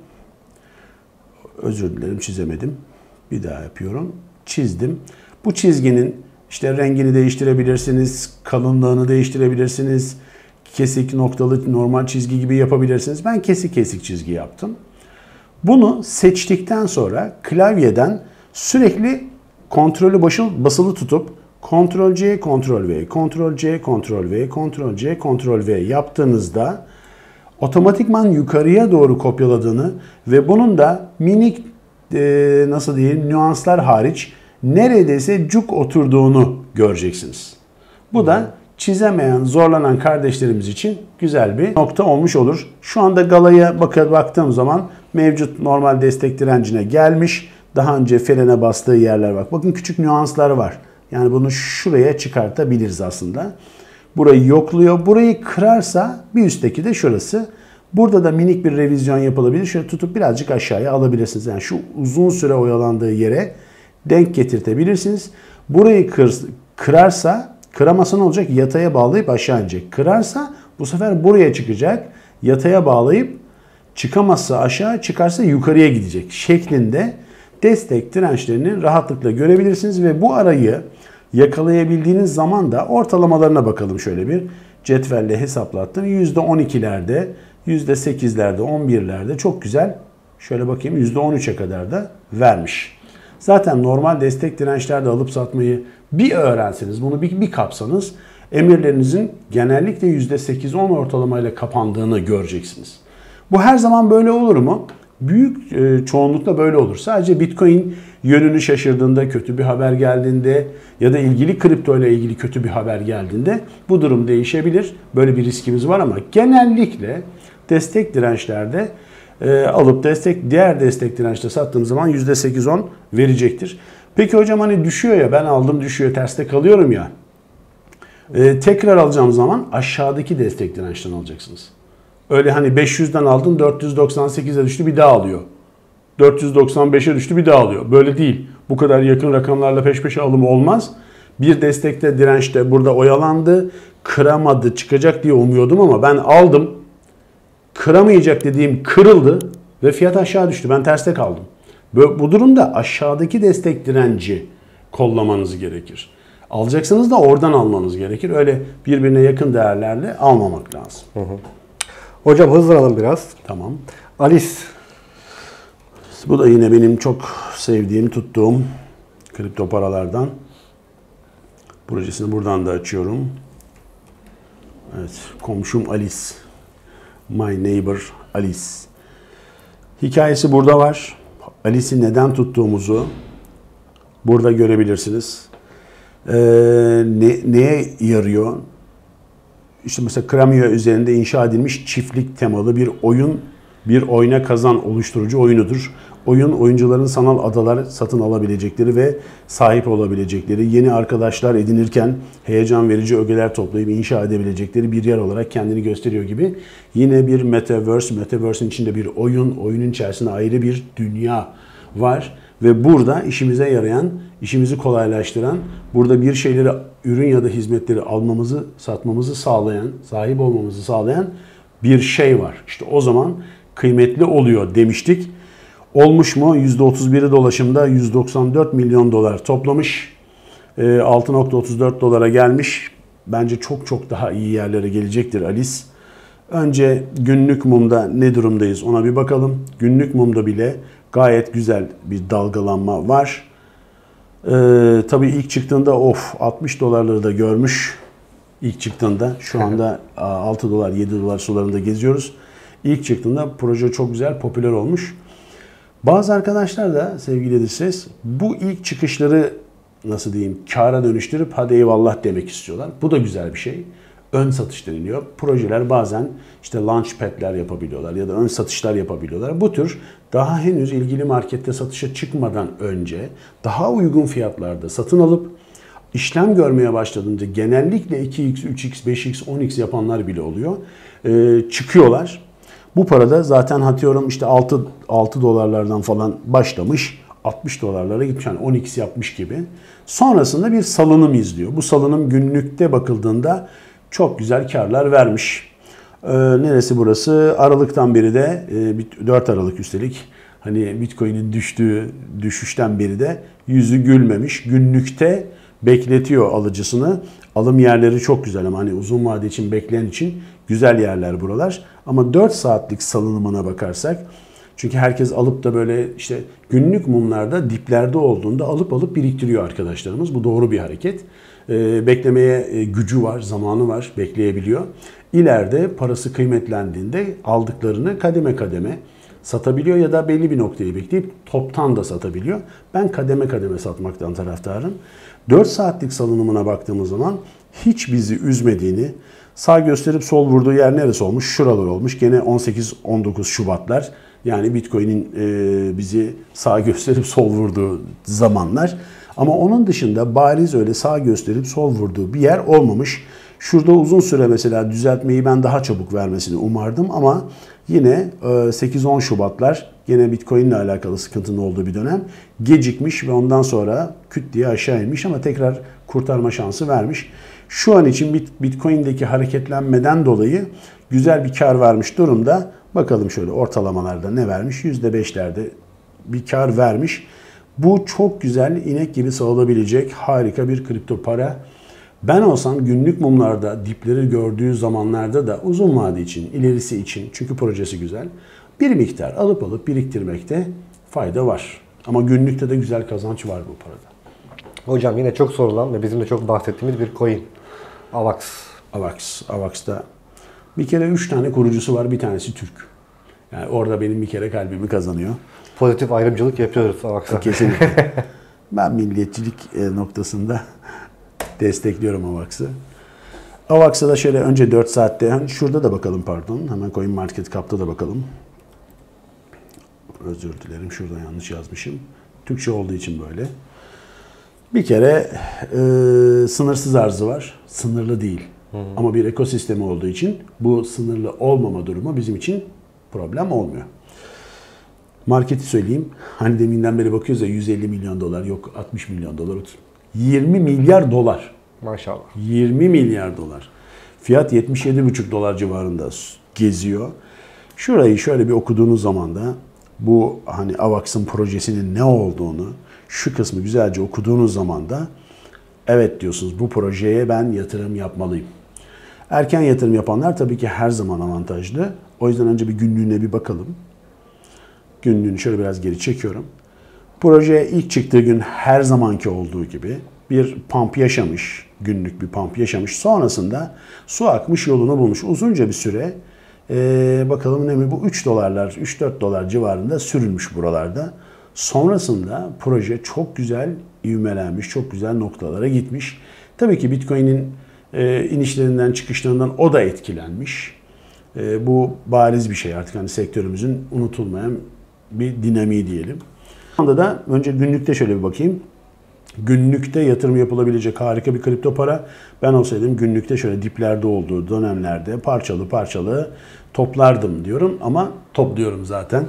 Özür dilerim, çizemedim. Bir daha yapıyorum. Çizdim. Bu çizginin işte rengini değiştirebilirsiniz, kalınlığını değiştirebilirsiniz. Kesik, noktalı, normal çizgi gibi yapabilirsiniz. Ben kesik kesik çizgi yaptım. Bunu seçtikten sonra klavyeden sürekli kontrolü basılı tutup kontrol C, kontrol V, kontrol C, kontrol V, kontrol C, kontrol V yaptığınızda otomatikman yukarıya doğru kopyaladığını ve bunun da minik e, nasıl diyeyim nüanslar hariç neredeyse cuk oturduğunu göreceksiniz. Bu da çizemeyen, zorlanan kardeşlerimiz için güzel bir nokta olmuş olur. Şu anda galaya baktığım zaman mevcut normal destek direncine gelmiş. Daha önce frene bastığı yerler bak. Bakın küçük nüanslar var. Yani bunu şuraya çıkartabiliriz aslında. Burayı yokluyor. Burayı kırarsa bir üstteki de şurası. Burada da minik bir revizyon yapılabilir. Şöyle tutup birazcık aşağıya alabilirsiniz. Yani şu uzun süre oyalandığı yere denk getirtebilirsiniz. Burayı kır, kırarsa, kıramasa ne olacak? Yataya bağlayıp aşağı inecek. Kırarsa bu sefer buraya çıkacak. Yataya bağlayıp çıkamazsa aşağı, çıkarsa yukarıya gidecek şeklinde destek dirençlerini rahatlıkla görebilirsiniz ve bu arayı yakalayabildiğiniz zaman da ortalamalarına bakalım şöyle bir cetvelle hesaplattım. yüzde on ikilerde, yüzde sekizlerde, on birlerde çok güzel. Şöyle bakayım yüzde on üçe kadar da vermiş. Zaten normal destek dirençlerde alıp satmayı bir öğrenseniz, bunu bir, bir kapsanız emirlerinizin genellikle yüzde sekiz on ortalamayla kapandığını göreceksiniz. Bu her zaman böyle olur mu? Büyük e, çoğunlukla böyle olur. Sadece Bitcoin yönünü şaşırdığında, kötü bir haber geldiğinde ya da ilgili kripto ile ilgili kötü bir haber geldiğinde bu durum değişebilir. Böyle bir riskimiz var ama genellikle destek dirençlerde e, alıp destek diğer destek dirençte sattığım zaman yüzde sekiz on verecektir. Peki hocam hani düşüyor ya, ben aldım düşüyor, terste kalıyorum ya. E, tekrar alacağım zaman aşağıdaki destek dirençten alacaksınız. Öyle hani beş yüzden aldın dört yüz doksan sekize düştü bir daha alıyor. dört yüz doksan beşe düştü bir daha alıyor. Böyle değil. Bu kadar yakın rakamlarla peş peşe alım olmaz. Bir destekte dirençte burada oyalandı. Kıramadı, çıkacak diye umuyordum ama ben aldım. Kıramayacak dediğim kırıldı ve fiyat aşağı düştü. Ben terste kaldım. Bu durumda aşağıdaki destek direnci kollamanız gerekir. Alacaksanız da oradan almanız gerekir. Öyle birbirine yakın değerlerle almamak lazım. Hı hı. Hocam hızlanalım biraz. Tamam. Alice. Bu da yine benim çok sevdiğim, tuttuğum kripto paralardan. Projesini buradan da açıyorum. Evet, komşum Alice. My neighbor Alice. Hikayesi burada var. Alice'i neden tuttuğumuzu burada görebilirsiniz. Ee, ne, neye yarıyor? İşte mesela Crimea üzerinde inşa edilmiş çiftlik temalı bir oyun, bir oyna kazan oluşturucu oyunudur. Oyun, oyuncuların sanal adalar satın alabilecekleri ve sahip olabilecekleri, yeni arkadaşlar edinirken heyecan verici ögeler toplayıp inşa edebilecekleri bir yer olarak kendini gösteriyor gibi. Yine bir metaverse, metaverse'in içinde bir oyun, oyunun içerisinde ayrı bir dünya var. Ve burada işimize yarayan, işimizi kolaylaştıran, burada bir şeyleri, ürün ya da hizmetleri almamızı, satmamızı sağlayan, sahip olmamızı sağlayan bir şey var. İşte o zaman kıymetli oluyor demiştik. Olmuş mu? yüzde otuz biri dolaşımda yüz doksan dört milyon dolar toplamış. altı nokta otuz dört dolara gelmiş. Bence çok çok daha iyi yerlere gelecektir Alice. Önce günlük mumda ne durumdayız ona bir bakalım. Günlük mumda bile gayet güzel bir dalgalanma var. Ee, tabii ilk çıktığında of altmış dolarları da görmüş. İlk çıktığında şu anda altı dolar yedi dolar sularında geziyoruz. İlk çıktığında proje çok güzel popüler olmuş. Bazı arkadaşlar da sevgili ses bu ilk çıkışları nasıl diyeyim kâra dönüştürüp hadi eyvallah demek istiyorlar. Bu da güzel bir şey. Ön satış deniliyor. Projeler bazen işte launchpad'ler yapabiliyorlar ya da ön satışlar yapabiliyorlar. Bu tür daha henüz ilgili markette satışa çıkmadan önce daha uygun fiyatlarda satın alıp işlem görmeye başladığında genellikle iki x, üç x, beş x, on x yapanlar bile oluyor. Ee, çıkıyorlar. Bu parada zaten atıyorum işte altı, altı dolarlardan falan başlamış. altmış dolarlara gitmiş. Yani on x yapmış gibi. Sonrasında bir salınım izliyor. Bu salınım günlükte bakıldığında çok güzel karlar vermiş. Ee, neresi burası? Aralıktan beri de e, dört Aralık üstelik. Hani Bitcoin'in düştüğü düşüşten beri de yüzü gülmemiş. Günlükte bekletiyor alıcısını. Alım yerleri çok güzel ama hani uzun vade için bekleyen için güzel yerler buralar. Ama dört saatlik salınımına bakarsak çünkü herkes alıp da böyle işte günlük mumlarda diplerde olduğunda alıp alıp biriktiriyor arkadaşlarımız. Bu doğru bir hareket. Ee, beklemeye e, gücü var, zamanı var, bekleyebiliyor. İleride parası kıymetlendiğinde aldıklarını kademe kademe satabiliyor ya da belli bir noktayı bekleyip toptan da satabiliyor. Ben kademe kademe satmaktan taraftarım. dört saatlik salınımına baktığımız zaman hiç bizi üzmediğini, sağ gösterip sol vurduğu yer neresi olmuş? Şuralar olmuş. Gene on sekiz on dokuz Şubatlar. Yani Bitcoin'in e, bizi sağ gösterip sol vurduğu zamanlar. Ama onun dışında bariz öyle sağ gösterip sol vurduğu bir yer olmamış. Şurada uzun süre mesela düzeltmeyi ben daha çabuk vermesini umardım ama yine sekiz on Şubatlar yine Bitcoin ile alakalı sıkıntının olduğu bir dönem gecikmiş ve ondan sonra küt diye aşağı inmiş ama tekrar kurtarma şansı vermiş. Şu an için Bitcoin'deki hareketlenmeden dolayı güzel bir kar vermiş durumda. Bakalım şöyle ortalamalarda ne vermiş? yüzde beşlerde bir kar vermiş. Bu çok güzel, inek gibi sağlayabilecek harika bir kripto para. Ben olsam günlük mumlarda dipleri gördüğü zamanlarda da uzun vade için, ilerisi için çünkü projesi güzel bir miktar alıp alıp biriktirmekte fayda var. Ama günlükte de güzel kazanç var bu parada. Hocam yine çok sorulan ve bizim de çok bahsettiğimiz bir coin. Avax. Avax. Avax'ta bir kere üç tane kurucusu var. Bir tanesi Türk. Yani orada benim bir kere kalbimi kazanıyor. Pozitif ayrımcılık yapıyoruz Avax'a. Kesinlikle. Ben milliyetçilik noktasında destekliyorum Avax'ı. Avax'a da şöyle önce dört saatte, hani şurada da bakalım pardon. Hemen CoinMarketCap'ta da bakalım. Özür dilerim şurada yanlış yazmışım. Türkçe olduğu için böyle. Bir kere e, sınırsız arzı var. Sınırlı değil. Hı hı. Ama bir ekosistemi olduğu için bu sınırlı olmama durumu bizim için problem olmuyor. Marketi söyleyeyim. Hani deminden beri bakıyoruz ya yüz elli milyon dolar, yok altmış milyon dolar, yirmi milyar dolar. Maşallah. yirmi milyar dolar. Fiyat yetmiş yedi buçuk dolar civarında geziyor. Şurayı şöyle bir okuduğunuz zaman da bu hani Avax'ın projesinin ne olduğunu, şu kısmı güzelce okuduğunuz zaman da evet diyorsunuz bu projeye ben yatırım yapmalıyım. Erken yatırım yapanlar tabii ki her zaman avantajlı. O yüzden önce bir günlüğüne bir bakalım. Günlüğünü şöyle biraz geri çekiyorum. Proje ilk çıktığı gün her zamanki olduğu gibi bir pump yaşamış, günlük bir pump yaşamış. Sonrasında su akmış, yolunu bulmuş. Uzunca bir süre ee, bakalım ne mi bu üç dolarlar, üç dört dolar civarında sürülmüş buralarda. Sonrasında proje çok güzel ivmelenmiş, çok güzel noktalara gitmiş. Tabii ki Bitcoin'in e, inişlerinden, çıkışlarından o da etkilenmiş. E, bu bariz bir şey artık hani sektörümüzün unutulmayan bir dinamiği diyelim. Şu anda da önce günlükte şöyle bir bakayım. Günlükte yatırım yapılabilecek harika bir kripto para. Ben olsaydım günlükte şöyle diplerde olduğu dönemlerde parçalı parçalı toplardım diyorum ama topluyorum zaten.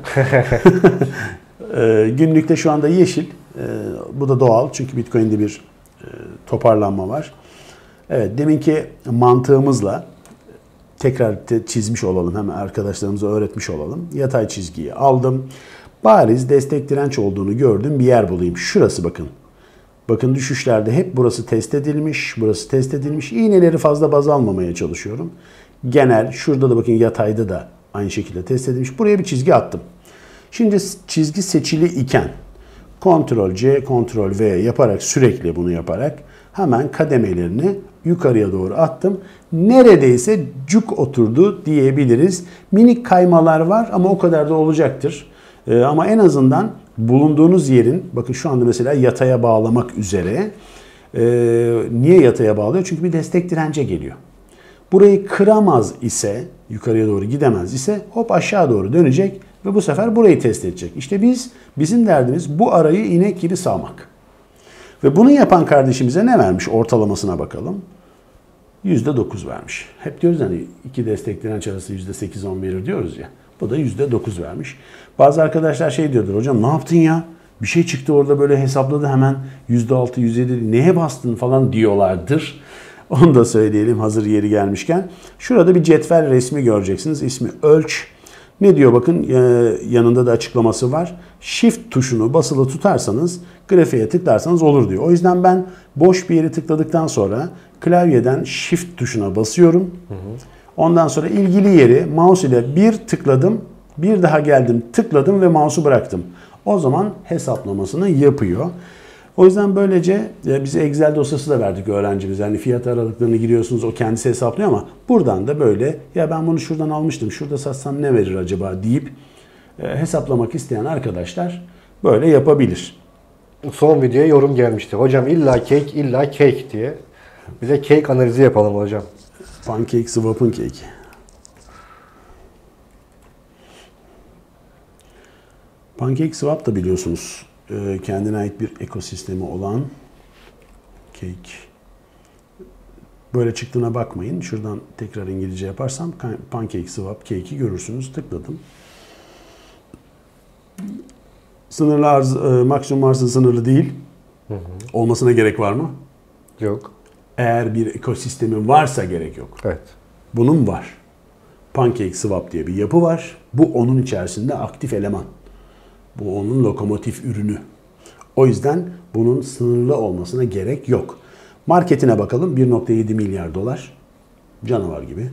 e, günlükte şu anda yeşil. E, bu da doğal çünkü Bitcoin'de bir e, toparlanma var. Evet, deminki mantığımızla tekrar çizmiş olalım. Hemen arkadaşlarımıza öğretmiş olalım. Yatay çizgiyi aldım. Bariz destek direnç olduğunu gördüm. Bir yer bulayım. Şurası bakın. Bakın düşüşlerde hep burası test edilmiş. Burası test edilmiş. İğneleri fazla baz almamaya çalışıyorum. Genel şurada da bakın yatayda da aynı şekilde test edilmiş. Buraya bir çizgi attım. Şimdi çizgi seçili iken kontrol C, kontrol V yaparak sürekli bunu yaparak hemen kademelerini yukarıya doğru attım. Neredeyse cuk oturdu diyebiliriz. Minik kaymalar var ama o kadar da olacaktır. Ee, ama en azından bulunduğunuz yerin, bakın şu anda mesela yataya bağlamak üzere. Ee, niye yataya bağlıyor? Çünkü bir destek dirence geliyor. Burayı kıramaz ise, yukarıya doğru gidemez ise hop aşağı doğru dönecek ve bu sefer burayı test edecek. İşte biz, bizim derdimiz bu arayı inek gibi sağmak. Ve bunu yapan kardeşimize ne vermiş? Ortalamasına bakalım. yüzde dokuz vermiş. Hep diyoruz hani iki destek direnç arası yüzde sekiz on verir diyoruz ya. Bu da yüzde dokuz vermiş. Bazı arkadaşlar şey diyordur, hocam ne yaptın ya? Bir şey çıktı orada böyle hesapladı hemen yüzde altı yüzde yedi neye bastın falan diyorlardır. Onu da söyleyelim hazır yeri gelmişken. Şurada bir cetvel resmi göreceksiniz. İsmi ölç. Ne diyor bakın yanında da açıklaması var. Shift tuşunu basılı tutarsanız grafiğe tıklarsanız olur diyor. O yüzden ben boş bir yeri tıkladıktan sonra klavyeden Shift tuşuna basıyorum. Hı hı. Ondan sonra ilgili yeri mouse ile bir tıkladım. Bir daha geldim tıkladım ve mouse'u bıraktım. O zaman hesaplamasını yapıyor. O yüzden böylece biz Excel dosyası da verdik öğrencimize. Yani fiyat aralıklarını giriyorsunuz o kendisi hesaplıyor ama buradan da böyle ya ben bunu şuradan almıştım şurada satsam ne verir acaba deyip hesaplamak isteyen arkadaşlar böyle yapabilir. Son videoya yorum gelmişti. Hocam illa cake illa cake diye. Bize cake analizi yapalım hocam. Pancake swap'ın cake. Pancake swap da biliyorsunuz kendine ait bir ekosistemi olan cake. Böyle çıktığına bakmayın. Şuradan tekrar İngilizce yaparsam Pancake swap cake'i görürsünüz. Tıkladım. Sınırlı arz, maksimum arzı sınırlı değil. Hı hı. Olmasına gerek var mı? Yok. Eğer bir ekosistemi varsa gerek yok. Evet. Bunun var. Pancake swap diye bir yapı var. Bu onun içerisinde aktif eleman. Bu onun lokomotif ürünü. O yüzden bunun sınırlı olmasına gerek yok. Marketine bakalım. bir nokta yedi milyar dolar. Canavar gibi.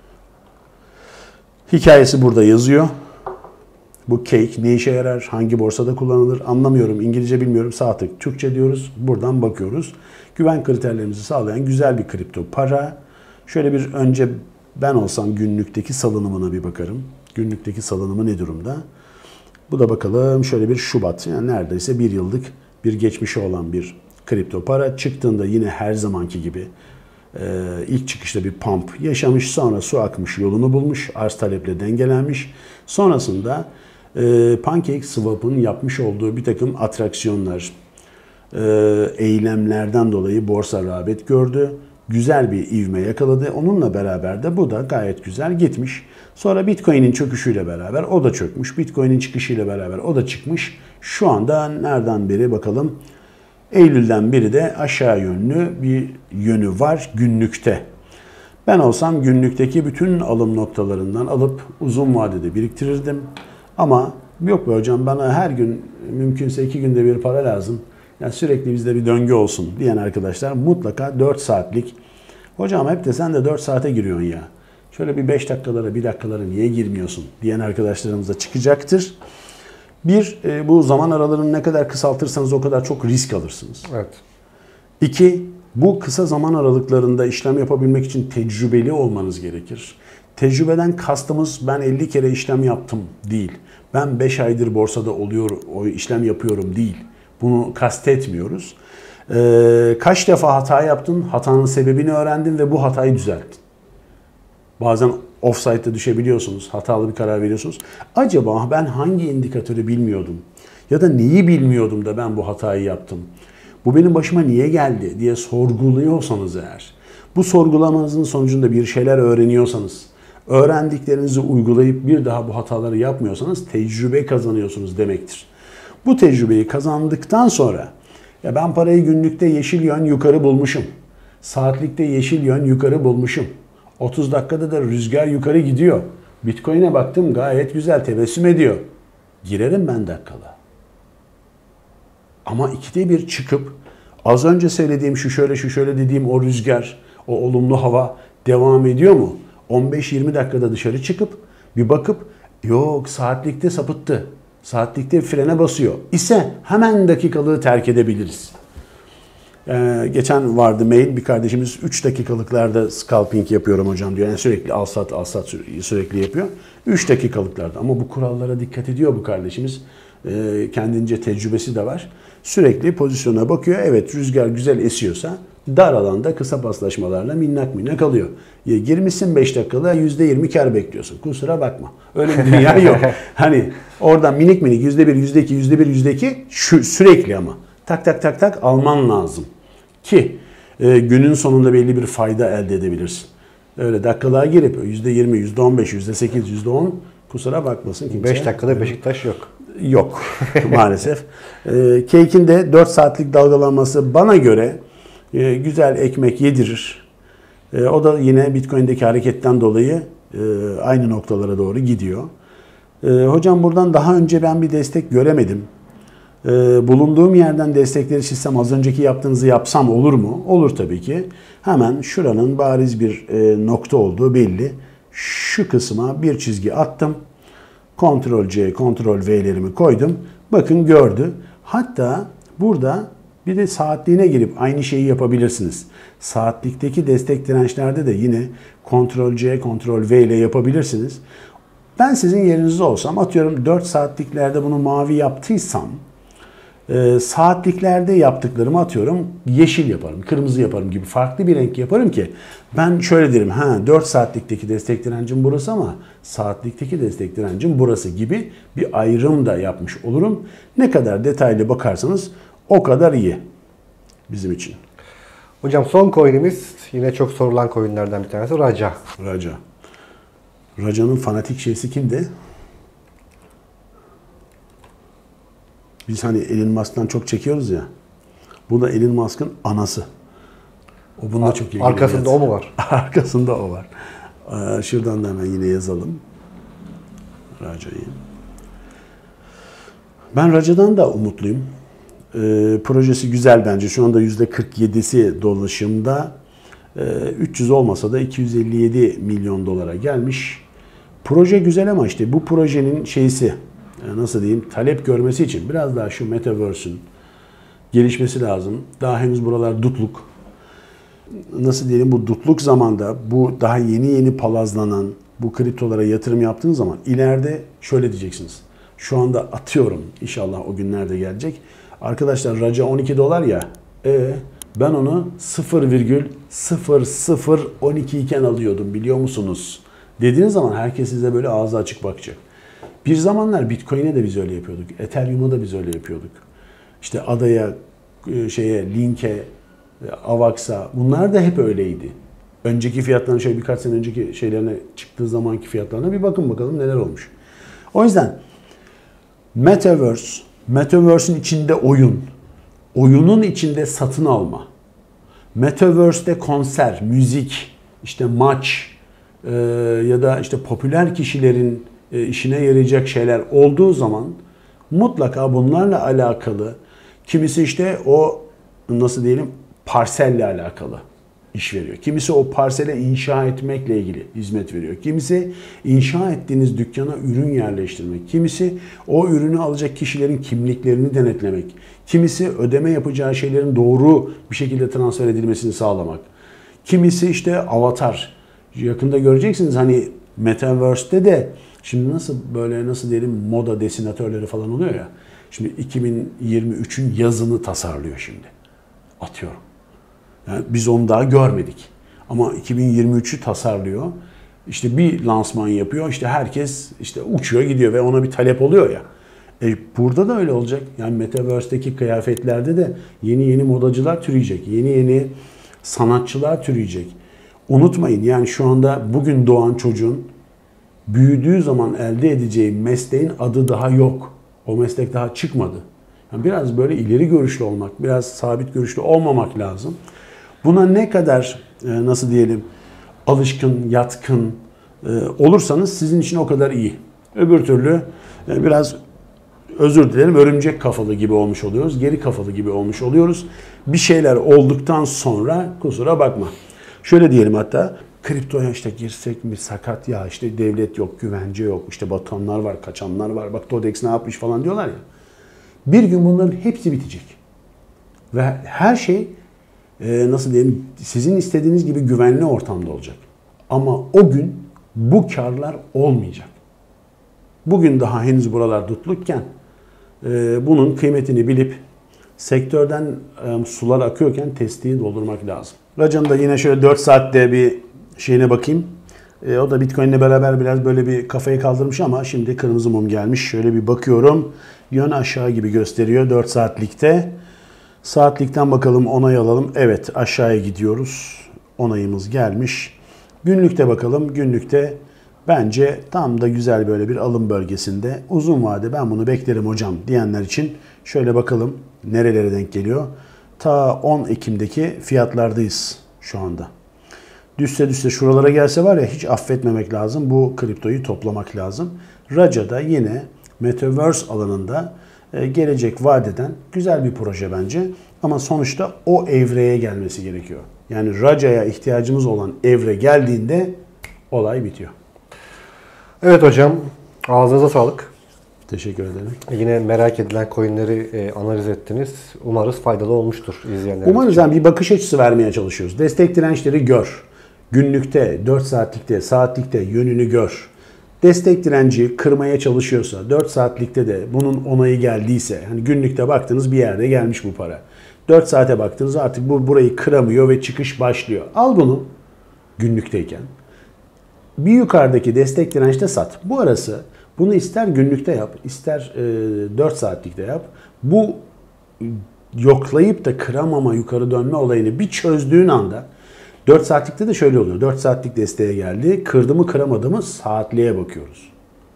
Hikayesi burada yazıyor. Bu cake ne işe yarar? Hangi borsada kullanılır? Anlamıyorum. İngilizce bilmiyorum. Sağ tık Türkçe diyoruz. Buradan bakıyoruz. Güven kriterlerimizi sağlayan güzel bir kripto para. Şöyle bir önce ben olsam günlükteki salınımına bir bakarım. Günlükteki salınımı ne durumda? Bu da bakalım şöyle bir Şubat. Yani neredeyse bir yıllık bir geçmişi olan bir kripto para. Çıktığında yine her zamanki gibi ilk çıkışta bir pump yaşamış. Sonra su akmış, yolunu bulmuş. Arz taleple dengelenmiş. Sonrasında Pancake Swap'ın yapmış olduğu bir takım atraksiyonlar, eylemlerden dolayı borsa rağbet gördü. Güzel bir ivme yakaladı. Onunla beraber de bu da gayet güzel gitmiş. Sonra Bitcoin'in çöküşüyle beraber o da çökmüş. Bitcoin'in çıkışıyla beraber o da çıkmış. Şu anda nereden beri bakalım. Eylül'den beri de aşağı yönlü bir yönü var günlükte. Ben olsam günlükteki bütün alım noktalarından alıp uzun vadede biriktirirdim. Ama yok be hocam bana her gün mümkünse iki günde bir para lazım. Yani sürekli bizde bir döngü olsun diyen arkadaşlar mutlaka dört saatlik. Hocam hep de sen de dört saate giriyorsun ya. Şöyle bir beş dakikalara bir dakikalara niye girmiyorsun diyen arkadaşlarımız da çıkacaktır. Bir, bu zaman aralarını ne kadar kısaltırsanız o kadar çok risk alırsınız. Evet. İki, bu kısa zaman aralıklarında işlem yapabilmek için tecrübeli olmanız gerekir. Tecrübeden kastımız ben elli kere işlem yaptım değil. Ben beş aydır borsada oluyor, o işlem yapıyorum değil. Bunu kastetmiyoruz. Ee, kaç defa hata yaptın, hatanın sebebini öğrendin ve bu hatayı düzelttin. Bazen offside'da düşebiliyorsunuz, hatalı bir karar veriyorsunuz. Acaba ben hangi indikatörü bilmiyordum ya da neyi bilmiyordum da ben bu hatayı yaptım? Bu benim başıma niye geldi diye sorguluyorsanız eğer, bu sorgulamanızın sonucunda bir şeyler öğreniyorsanız, öğrendiklerinizi uygulayıp bir daha bu hataları yapmıyorsanız tecrübe kazanıyorsunuz demektir. Bu tecrübeyi kazandıktan sonra ya ben parayı günlükte yeşil yön yukarı bulmuşum. Saatlikte yeşil yön yukarı bulmuşum. otuz dakikada da rüzgar yukarı gidiyor. Bitcoin'e baktım gayet güzel tebessüm ediyor. Girerim ben dakikala. Ama ikide bir çıkıp az önce söylediğim şu şöyle şu şöyle dediğim o rüzgar, o olumlu hava devam ediyor mu? on beş yirmi dakikada dışarı çıkıp bir bakıp yok saatlikte sapıttı. Saatlikte frene basıyor ise hemen dakikalığı terk edebiliriz. Ee, geçen vardı mail bir kardeşimiz üç dakikalıklarda scalping yapıyorum hocam diyor. Yani sürekli al sat al sat sürekli yapıyor. üç dakikalıklarda ama bu kurallara dikkat ediyor bu kardeşimiz. Ee, kendince tecrübesi de var. Sürekli pozisyona bakıyor. Evet rüzgar güzel esiyorsa dar alanda kısa paslaşmalarla minnak minnak alıyor. Ya, girmişsin beş dakikada yüzde yirmi kar bekliyorsun. Kusura bakma. Öyle bir dünya yok. Hani oradan minik minik yüzde bir, yüzde iki, yüzde bir, yüzde iki şu, sürekli ama. Tak tak tak tak alman lazım. Ki e, günün sonunda belli bir fayda elde edebilirsin. Öyle dakikalığa girip yüzde yirmi, yüzde on beş, yüzde sekiz, yüzde on kusura bakmasın kimse. beş dakikada Beşiktaş yok. Yok maalesef. E, Cake'in de dört saatlik dalgalanması bana göre e, güzel ekmek yedirir. E, o da yine Bitcoin'deki hareketten dolayı e, aynı noktalara doğru gidiyor. E, hocam buradan daha önce ben bir destek göremedim. E, bulunduğum yerden destekleri çizsem az önceki yaptığınızı yapsam olur mu? Olur tabii ki. Hemen şuranın bariz bir e, nokta olduğu belli. Şu kısma bir çizgi attım. Ctrl C, Ctrl V'lerimi koydum. Bakın gördü. Hatta burada bir de saatliğine girip aynı şeyi yapabilirsiniz. Saatlikteki destek dirençlerde de yine Ctrl C, Ctrl V ile yapabilirsiniz. Ben sizin yerinizde olsam atıyorum dört saatliklerde bunu mavi yaptıysam e, saatliklerde yaptıklarımı atıyorum yeşil yaparım, kırmızı yaparım gibi farklı bir renk yaparım ki ben şöyle derim ha dört saatlikteki destek direncim burası ama saatlikteki destek direncim burası gibi bir ayrım da yapmış olurum. Ne kadar detaylı bakarsanız o kadar iyi bizim için. Hocam son coin'imiz yine çok sorulan coin'lerden bir tanesi Raja. Raja. Raja'nın fanatik şeysi kimdi? Biz hani Elon Musk'tan çok çekiyoruz ya. Bu da Elon Musk'ın anası. O bununla çok ilgili. Arkasında o mu var? Arkasında o var. Ee, şuradan da hemen yine yazalım. Raja'yı. Ben Raja'dan da umutluyum. Ee, projesi güzel bence. Şu anda yüzde kırk yedisi dolaşımda. Ee, üç yüz olmasa da iki yüz elli yedi milyon dolara gelmiş. Proje güzel ama işte bu projenin şeysi nasıl diyeyim talep görmesi için biraz daha şu Metaverse'ün gelişmesi lazım. Daha henüz buralar dutluk. Nasıl diyelim bu dutluk zamanda bu daha yeni yeni palazlanan bu kriptolara yatırım yaptığınız zaman ileride şöyle diyeceksiniz. Şu anda atıyorum inşallah o günlerde gelecek. Arkadaşlar Raja on iki dolar ya. E, ben onu sıfır virgül sıfır sıfır on iki iken alıyordum biliyor musunuz? Dediğiniz zaman herkes size böyle ağzı açık bakacak. Bir zamanlar Bitcoin'e de biz öyle yapıyorduk. Ethereum'a da biz öyle yapıyorduk. İşte Ada'ya, şeye, Link'e, Avax'a bunlar da hep öyleydi. Önceki fiyatlarına şöyle birkaç sene önceki şeylerine çıktığı zamanki fiyatlarına bir bakın bakalım neler olmuş. O yüzden Metaverse, Metaverse'ün içinde oyun, oyunun içinde satın alma, Metaverse'de konser, müzik, işte maç e, ya da işte popüler kişilerin e, işine yarayacak şeyler olduğu zaman mutlaka bunlarla alakalı kimisi işte o nasıl diyelim parselle alakalı iş veriyor. Kimisi o parsele inşa etmekle ilgili hizmet veriyor. Kimisi inşa ettiğiniz dükkana ürün yerleştirmek. Kimisi o ürünü alacak kişilerin kimliklerini denetlemek. Kimisi ödeme yapacağı şeylerin doğru bir şekilde transfer edilmesini sağlamak. Kimisi işte avatar. Yakında göreceksiniz hani Metaverse'te de Şimdi nasıl böyle nasıl diyelim moda desinatörleri falan oluyor ya. Şimdi iki bin yirmi üçün yazını tasarlıyor şimdi. Atıyorum. Yani biz onu daha görmedik. Ama iki bin yirmi üçü tasarlıyor. İşte bir lansman yapıyor. İşte herkes işte uçuyor gidiyor ve ona bir talep oluyor ya. E burada da öyle olacak. Yani Metaverse'deki kıyafetlerde de yeni yeni modacılar türeyecek. Yeni yeni sanatçılar türeyecek. Unutmayın yani şu anda bugün doğan çocuğun büyüdüğü zaman elde edeceği mesleğin adı daha yok. O meslek daha çıkmadı. Yani biraz böyle ileri görüşlü olmak, biraz sabit görüşlü olmamak lazım. Buna ne kadar e, nasıl diyelim alışkın, yatkın e, olursanız sizin için o kadar iyi. Öbür türlü e, biraz özür dilerim örümcek kafalı gibi olmuş oluyoruz. Geri kafalı gibi olmuş oluyoruz. Bir şeyler olduktan sonra kusura bakma. Şöyle diyelim hatta kriptoya işte girsek mi sakat ya işte devlet yok, güvence yok, işte batanlar var, kaçanlar var. Bak Todex ne yapmış falan diyorlar ya. Bir gün bunların hepsi bitecek. Ve her şey e, nasıl diyeyim sizin istediğiniz gibi güvenli ortamda olacak. Ama o gün bu karlar olmayacak. Bugün daha henüz buralar tutlukken e, bunun kıymetini bilip sektörden e, sular akıyorken testiyi doldurmak lazım. Racan'ın da yine şöyle dört saatte bir şeyine bakayım. E, o da Bitcoin'le beraber biraz böyle bir kafayı kaldırmış ama şimdi kırmızı mum gelmiş. Şöyle bir bakıyorum. Yön aşağı gibi gösteriyor dört saatlikte. Saatlikten bakalım onay alalım. Evet aşağıya gidiyoruz. Onayımız gelmiş. Günlükte bakalım. Günlükte bence tam da güzel böyle bir alım bölgesinde. Uzun vade ben bunu beklerim hocam diyenler için şöyle bakalım nerelere denk geliyor. Ta on Ekim'deki fiyatlardayız şu anda. Düşse düşse şuralara gelse var ya hiç affetmemek lazım. Bu kriptoyu toplamak lazım. Raca'da yine Metaverse alanında gelecek vadeden güzel bir proje bence. Ama sonuçta o evreye gelmesi gerekiyor. Yani Raca'ya ihtiyacımız olan evre geldiğinde olay bitiyor. Evet hocam, ağzınıza sağlık. Teşekkür ederim. Yine merak edilen coinleri e, analiz ettiniz. Umarız faydalı olmuştur izleyenler. Umarız yani bir bakış açısı vermeye çalışıyoruz. Destek dirençleri gör. Günlükte, dört saatlikte, saatlikte yönünü gör. Destek direnci kırmaya çalışıyorsa, dört saatlikte de bunun onayı geldiyse, hani günlükte baktınız bir yerde gelmiş bu para. dört saate baktınız artık bu burayı kıramıyor ve çıkış başlıyor. Al bunu günlükteyken. Bir yukarıdaki destek dirençte sat. Bu arası bunu ister günlükte yap, ister e, dört saatlikte yap. Bu yoklayıp da kıramama, yukarı dönme olayını bir çözdüğün anda dört saatlikte de şöyle oluyor. dört saatlik desteğe geldi. Kırdı mı kıramadı mı saatliğe bakıyoruz.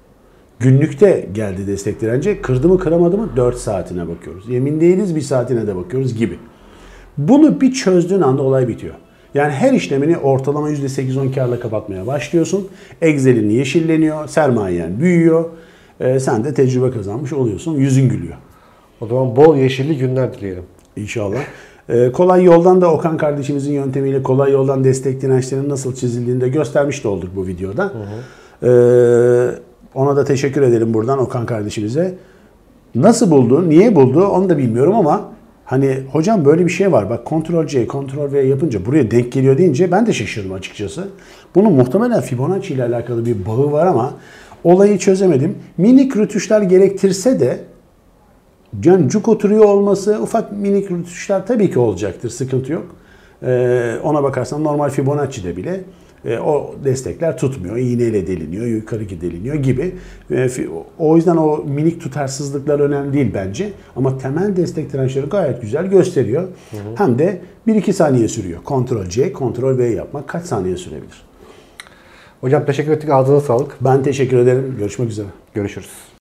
Günlükte geldi destek direnci. Kırdı mı kıramadı mı dört saatine bakıyoruz. Yemin değiliz bir saatine de bakıyoruz gibi. Bunu bir çözdüğün anda olay bitiyor. Yani her işlemini ortalama yüzde sekiz on karla kapatmaya başlıyorsun. Excel'in yeşilleniyor, sermayen büyüyor. Ee, sen de tecrübe kazanmış oluyorsun, yüzün gülüyor. O zaman bol yeşilli günler dileyelim. İnşallah. Ee, kolay yoldan da Okan kardeşimizin yöntemiyle kolay yoldan destek dirençlerinin nasıl çizildiğini de göstermiş de olduk bu videoda. Hı hı. Ee, ona da teşekkür edelim buradan Okan kardeşimize. Nasıl buldu, niye buldu onu da bilmiyorum ama hani hocam böyle bir şey var. Bak Ctrl C, Ctrl V yapınca buraya denk geliyor deyince ben de şaşırdım açıkçası. Bunun muhtemelen Fibonacci ile alakalı bir bağı var ama olayı çözemedim. Minik rütuşlar gerektirse de yani cuk oturuyor olması ufak minik rütuşlar tabii ki olacaktır. Sıkıntı yok. Ee, ona bakarsan normal Fibonacci'de bile e, o destekler tutmuyor. İğneyle deliniyor, yukarı deliniyor gibi. E, o yüzden o minik tutarsızlıklar önemli değil bence. Ama temel destek dirençleri gayet güzel gösteriyor. Hı hı. Hem de bir iki saniye sürüyor. Ctrl C, Ctrl V yapmak kaç saniye sürebilir? Hocam teşekkür ettik. Ağzına sağlık. Ben teşekkür ederim. Görüşmek üzere. Görüşürüz.